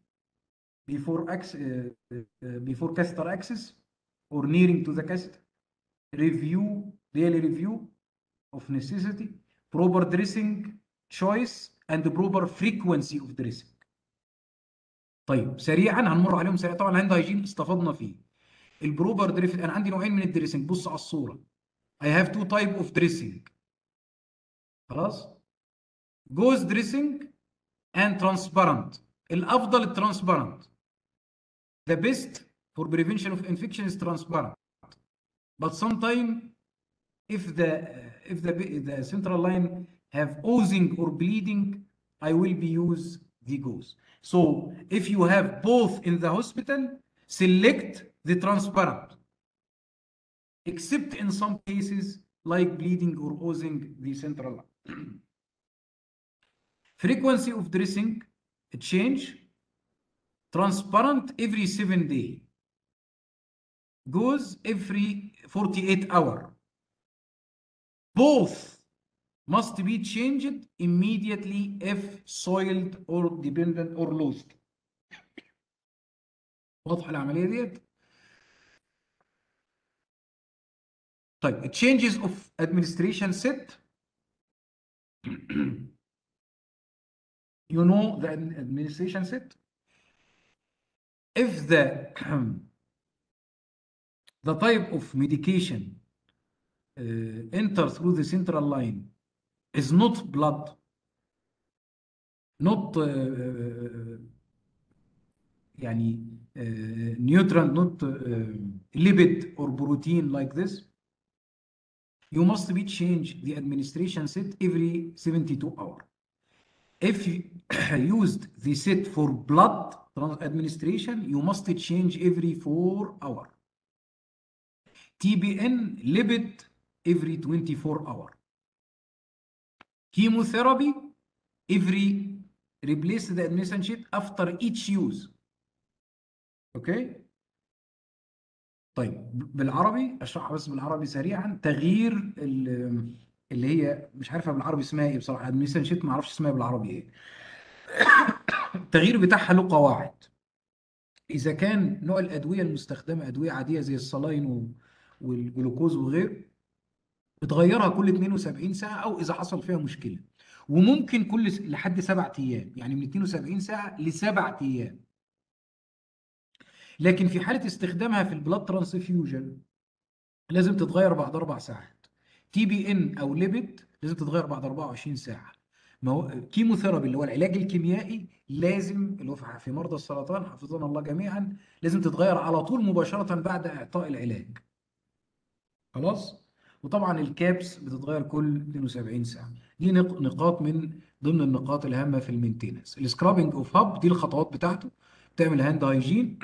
before catheter access or nearing to the catheter, daily review of necessity, proper dressing choice and proper frequency of dressing. طيب سريعا هنمر عليهم سريعا. طبعا الهاند هايجين استفدنا فيه. البروبر دريسنج، انا عندي نوعين من الدريسنج، بص على الصوره. I have two type of dressing. خلاص؟ جوز دريسنج and transparent. الافضل الترانسبارنت. The best for prevention of infection is transparent. But sometimes if the central line have oozing or bleeding, I will be use the gauze. So if you have both in the hospital, select the transparent. Except in some cases like bleeding or oozing the central line. Frequency of dressing change. Transparent every 7 days. Gauze every 48 hours. Both must be changed immediately if soiled or dependent or lost. واضحة العملية ديت؟ طيب changes of administration set. You know the administration set. If the type of medication enter through the central line is not blood, not يعني nutrient, not lipid or protein like this, you must be change the administration set every 72 hours. If you used the set for blood administration, you must change every 4 hours. TBN lipid every 24 hours. Chemotherapy every replace the administration sheet after each use. اوكي؟ طيب بالعربي اشرحها بس بالعربي سريعا. تغيير اللي هي مش عارفه بالعربي اسمها ايه بصراحه، ادمنستريشن شيت ما اعرفش اسمها بالعربي ايه. التغيير بتاعها له قواعد. اذا كان نوع الادويه المستخدمه ادويه عاديه زي الصلاين والجلوكوز وغيره، بتغيرها كل 72 ساعه او اذا حصل فيها مشكله. وممكن لحد 7 ايام، يعني من 72 ساعه ل7 ايام. لكن في حاله استخدامها في البلاد ترانسفيوجن لازم تتغير بعد 4 ساعات. تي بي ان او ليبيد لازم تتغير بعد 24 ساعه. ما هو كيموثيرابي اللي هو العلاج الكيميائي لازم، اللي هو في مرضى السرطان حفظنا الله جميعا، لازم تتغير على طول مباشره بعد اعطاء العلاج. خلاص؟ وطبعا الكابس بتتغير كل 72 ساعه. دي نقاط من ضمن النقاط الهامه في المينتيننس. السكرابنج اوف هاب دي الخطوات بتاعته. بتعمل هاند هايجين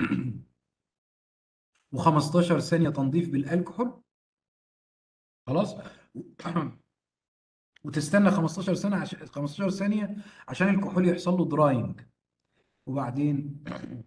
و15 ثانيه تنظيف بالالكحول. خلاص؟ وتستنى 15 سنه 15 ثانيه عشان الكحول يحصل له دراينج، وبعدين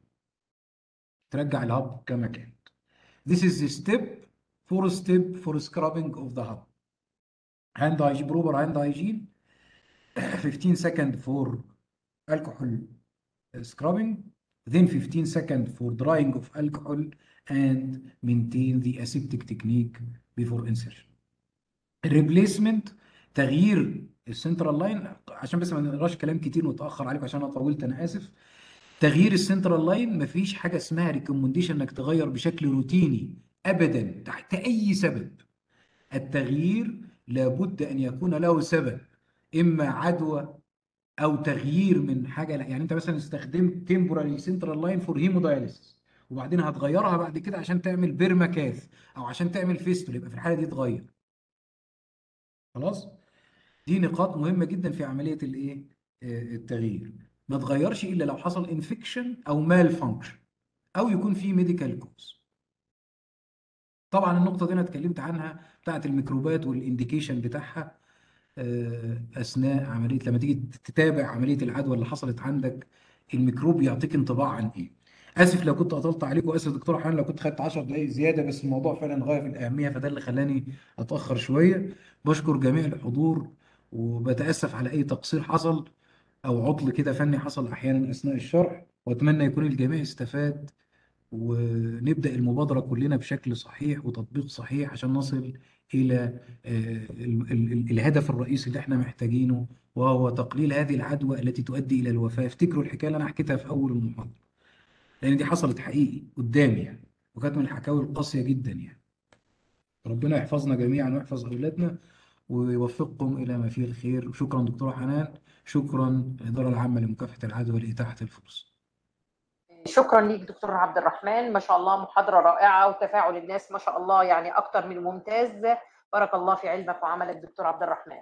ترجع الهب كما كان. This is the step for scrubbing of the hub. Hand hygiene, proper hand hygiene. 15 seconds for alcohol scrubbing, then 15 seconds for drying of alcohol, and maintain the aseptic technique before insertion. الريبليسمنت، تغيير السنترال لاين، عشان بس ما نقراش كلام كتير ونتاخر عليكم عشان انا طولت، انا اسف. تغيير السنترال لاين مفيش حاجه اسمها ريكومنديشن انك تغير بشكل روتيني ابدا تحت اي سبب. التغيير لابد ان يكون له سبب، اما عدوى او تغيير من حاجه. يعني انت مثلا استخدمت تمبوراري سنترال لاين فور هيموداياليسيس وبعدين هتغيرها بعد كده عشان تعمل بيرماكاث او عشان تعمل فيستول، يبقى في الحاله دي تغير. خلاص؟ دي نقاط مهمه جدا في عمليه الايه؟ التغيير. ما تغيرش الا لو حصل انفكشن او مال فانكشن او يكون في ميديكال كوز. طبعا النقطه دي انا اتكلمت عنها بتاعت الميكروبات والانديكيشن بتاعها اثناء عمليه، لما تيجي تتابع عمليه العدوى اللي حصلت عندك الميكروب يعطيك انطباع عن ايه. اسف لو كنت اطلت عليكم، اسف دكتور حنان لو كنت خدت 10 دقائق زياده، بس الموضوع فعلا غايه في الاهميه، فده اللي خلاني اتاخر شويه. بشكر جميع الحضور، وبتاسف على اي تقصير حصل او عطل كده فني حصل احيانا اثناء الشرح، واتمنى يكون الجميع استفاد، ونبدا المبادره كلنا بشكل صحيح وتطبيق صحيح عشان نصل الى الهدف الرئيسي اللي احنا محتاجينه، وهو تقليل هذه العدوى التي تؤدي الى الوفاه. افتكروا الحكايه اللي انا حكيتها في اول المحاضره، لان دي حصلت حقيقي قدامي يعني، وكانت من الحكاوي القاسيه جدا يعني. ربنا يحفظنا جميعا ويحفظ اولادنا ويوفقكم الى ما فيه الخير. وشكرا دكتوره حنان، شكرا الاداره العامه لمكافحه العدوى لاتاحه الفرصه. شكرا ليك دكتور عبد الرحمن، ما شاء الله محاضرة رائعة وتفاعل الناس ما شاء الله يعني أكتر من ممتاز. بارك الله في علمك وعملك دكتور عبد الرحمن.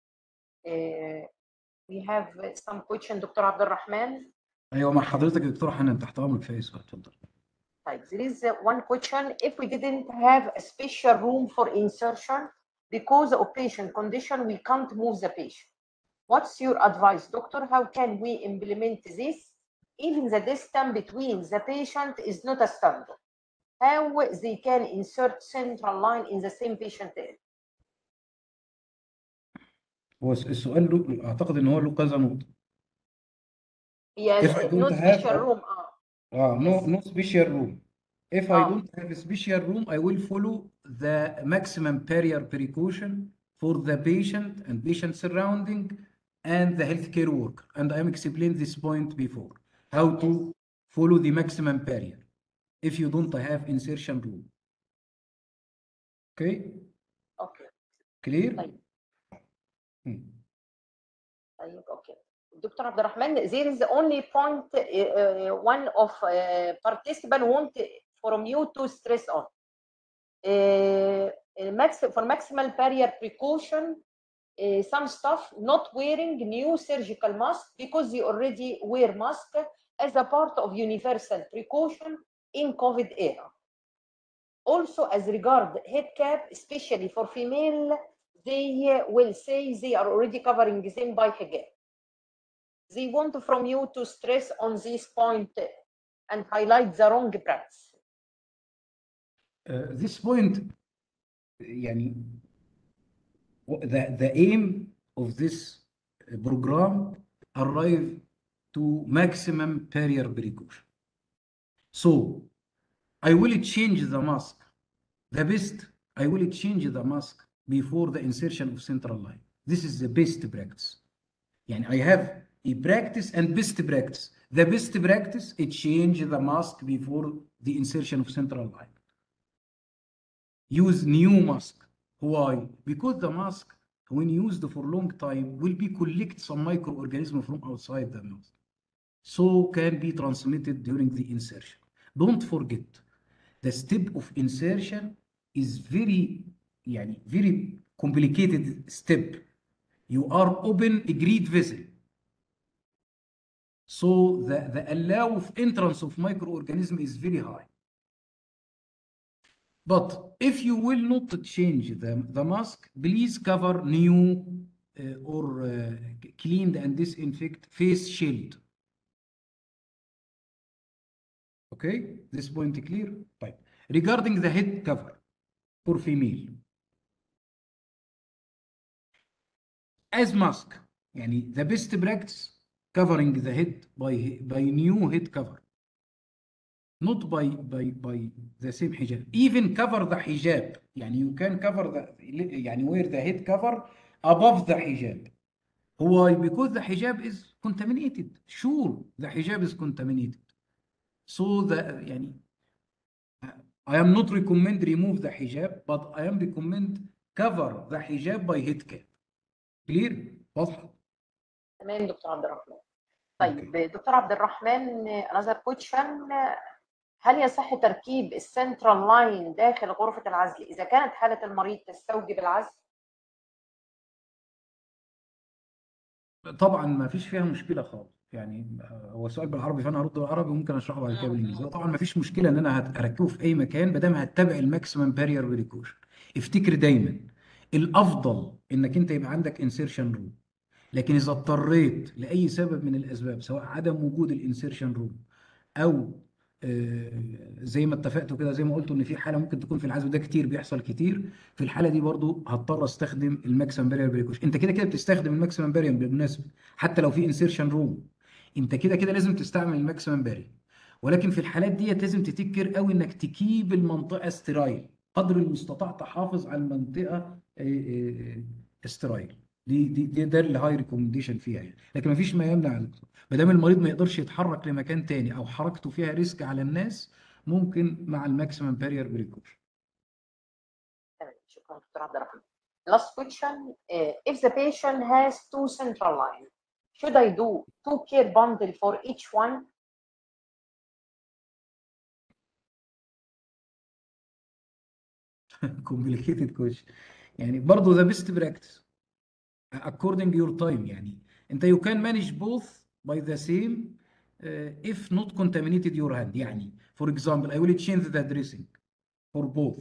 We have some question دكتور عبد الرحمن. ايوه مع حضرتك يا دكتوره حنان، تحت امرك في اي سؤال، اتفضل. طيب there is one question. If we didn't have a special room for insertion because of patient condition, we can't move the patient. What's your advice, doctor? How can we implement this? Even the distance between the patient is not a standard. How they can insert central line in the same patient area? هو السؤال له اعتقد ان هو له كذا نقطه. Yes, If I no don't have special room. no Yes. no special room. If I don't have a special room, I will follow the maximum barrier precaution for the patient and patient surrounding and the healthcare worker. And I am explained this point before. How to follow the maximum barrier if you don't have insertion room. Okay? Okay. Clear? طيب. Hmm. طيب اوكي دكتور عبد الرحمن, there is only point one of participant want from you to stress on for maximal barrier precaution, some staff not wearing new surgical mask because they already wear mask as a part of universal precaution in COVID era. Also, as regard head cap, especially for female, they will say they are already covering them by hijab. They want from you to stress on this point and highlight the wrong practice. This point, يعني the aim of this program arrive to maximum barrier precaution. So I will change the mask. The best, I will change the mask before the insertion of central line. This is the best practice. يعني I have a practice and best practice. The best practice is change the mask before the insertion of central line. Use new mask. Why? Because the mask, when used for long time, will be collect some microorganism from outside the mask, so can be transmitted during the insertion. Don't forget, the step of insertion is very complicated step. You are open a great vessel, so the allow of entrance of microorganism is very high. But if you will not change the mask, please cover new or cleaned and disinfect face shield. Okay, this point clear? طيب. Regarding the head cover for female, as mask, يعني the best practice covering the head by new head cover, not by the same hijab. Even cover the hijab, يعني you can cover يعني wear the head cover above the hijab. Why? Because the hijab is contaminated. Sure, the hijab is contaminated. So يعني I am not recommend remove the hijab, but I am recommend cover the hijab by head cap. Clear? واضحة؟ تمام دكتور عبد الرحمن. طيب دكتور عبد الرحمن, another question. هل يصح تركيب السنترال لاين داخل غرفة العزل إذا كانت حالة المريض تستوجب العزل؟ طبعا ما فيش فيها مشكلة خالص. يعني هو سؤال بالعربي فانا هرد بالعربي وممكن اشرحه بعد كده بالانجليزي. طبعا ما فيش مشكله ان انا اركبه في اي مكان ما دام هتتبع الماكسيمم بارير بريكوشن. افتكر دايما الافضل انك انت يبقى عندك انسيرشن روم. لكن اذا اضطريت لاي سبب من الاسباب، سواء عدم وجود الانسيرشن روم، او زي ما اتفقتوا كده، زي ما قلتوا ان في حاله ممكن تكون في العزل، ده كتير بيحصل كتير، في الحاله دي برضو هضطر استخدم الماكسيمم بارير بريكوشن. انت كده كده بتستخدم الماكسيمم بارير بالمناسبه، حتى لو في انسيرشن روم انت كده كده لازم تستعمل الماكسيمم بارير. ولكن في الحالات ديت لازم تتكر قوي انك تكيب المنطقه سترايل قدر المستطاع، تحافظ على المنطقه سترايل. دي ده الهاي ريكومنديشن فيها يعني. لكن ما فيش ما يمنع ما دام المريض ما يقدرش يتحرك لمكان تاني او حركته فيها ريسك على الناس، ممكن مع الماكسيمم بارير بريكوشن. تمام، شكرا دكتور عبد الرحمن. Last question. If the patient has two central lines, should I do two care bundle for each one? كومبليكيتد كويشن. يعني برضه ذا بيست براكتس according your time. يعني انت you can manage both by the same if not contaminated your hand. يعني for example I will change the dressing for both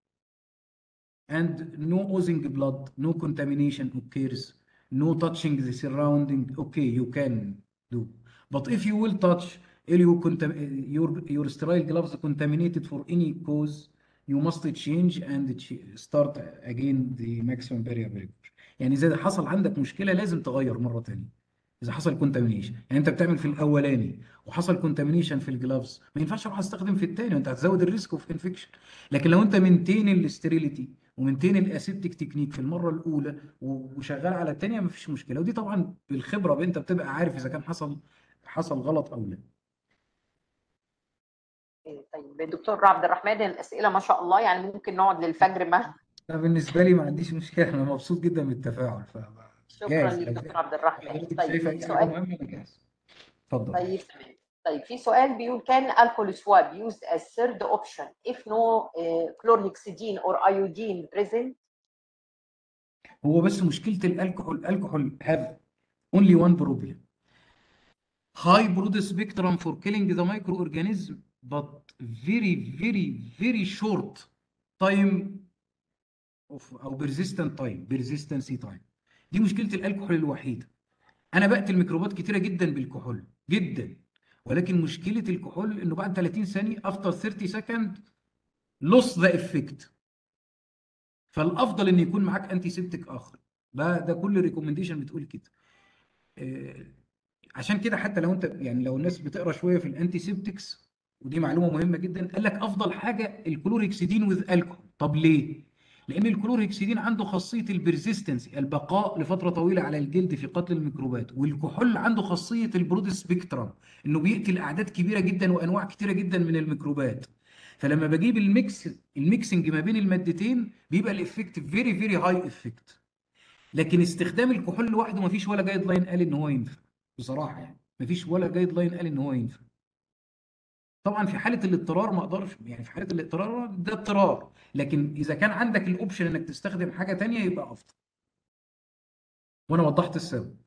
and no oozing blood, no contamination occurs, no touching the surrounding. Okay, you can do. But if you will touch your sterile gloves contaminated for any cause, you must change and start again the maximum barrier breaker. يعني إذا حصل عندك مشكلة لازم تغير مرة تانية. إذا حصل كونتامينيشن، يعني أنت بتعمل في الأولاني وحصل كونتامينيشن في الجلافز، ما ينفعش أروح أستخدم في التاني وأنت هتزود الريسك اوف انفكشن. لكن لو أنت منتين الاستريليتي ومنتين الاسيبتيك تكنيك في المره الاولى وشغال على الثانيه، مفيش مشكله. ودي طبعا بالخبره انت بتبقى عارف اذا كان حصل غلط او لا. طيب دكتور عبد الرحمن، الاسئله ما شاء الله يعني ممكن نقعد للفجر. ما انا بالنسبه لي ما عنديش مشكله، انا مبسوط جدا بالتفاعل شكرا جاهز. لك لو دكتور عبد الرحمن. حضرتك طيب شايفه في اي حاجه سؤال. مهمه انا جاهز. اتفضل. طيب تمام. طيب في سؤال بيقول كان alcohol swab used as third option if no chlorhexidine or iodine present. هو بس مشكله الكحول have only one problem: high broad spectrum for killing the microorganism but very short time او بيرزيستنسي تايم. دي مشكله الكحول الوحيده. انا بقتل ميكروبات كتيره جدا بالكحول جدا، ولكن مشكله الكحول انه بعد 30 ثانيه افتر 30 سكند لوس ذا افكت. فالافضل ان يكون معاك انتي سيبتيك اخر. ده كل ريكومنديشن بتقول كده. آه، عشان كده حتى لو انت يعني لو الناس بتقرا شويه في الانتي سيبتكس، ودي معلومه مهمه جدا، قال لك افضل حاجه الكلورهكسيدين وذ الكحول. طب ليه؟ لان الكلورهكسيدين عنده خاصيه البرزيستنسي، البقاء لفتره طويله على الجلد في قتل الميكروبات، والكحول عنده خاصيه البرود سبيكترم، انه بيقتل اعداد كبيره جدا وانواع كتيره جدا من الميكروبات. فلما بجيب الميكسنج ما بين المادتين بيبقى الافكت فيري هاي افكت. لكن استخدام الكحول لوحده مفيش ولا جايد لاين قال ان هو ينفع. بصراحه يعني مفيش ولا جايد لاين قال ان هو ينفع. طبعا في حاله الاضطرار ما اقدرش، يعني في حاله الاضطرار ده اضطرار، لكن اذا كان عندك الاوبشن انك تستخدم حاجه تانية يبقى افضل. وانا وضحت السبب.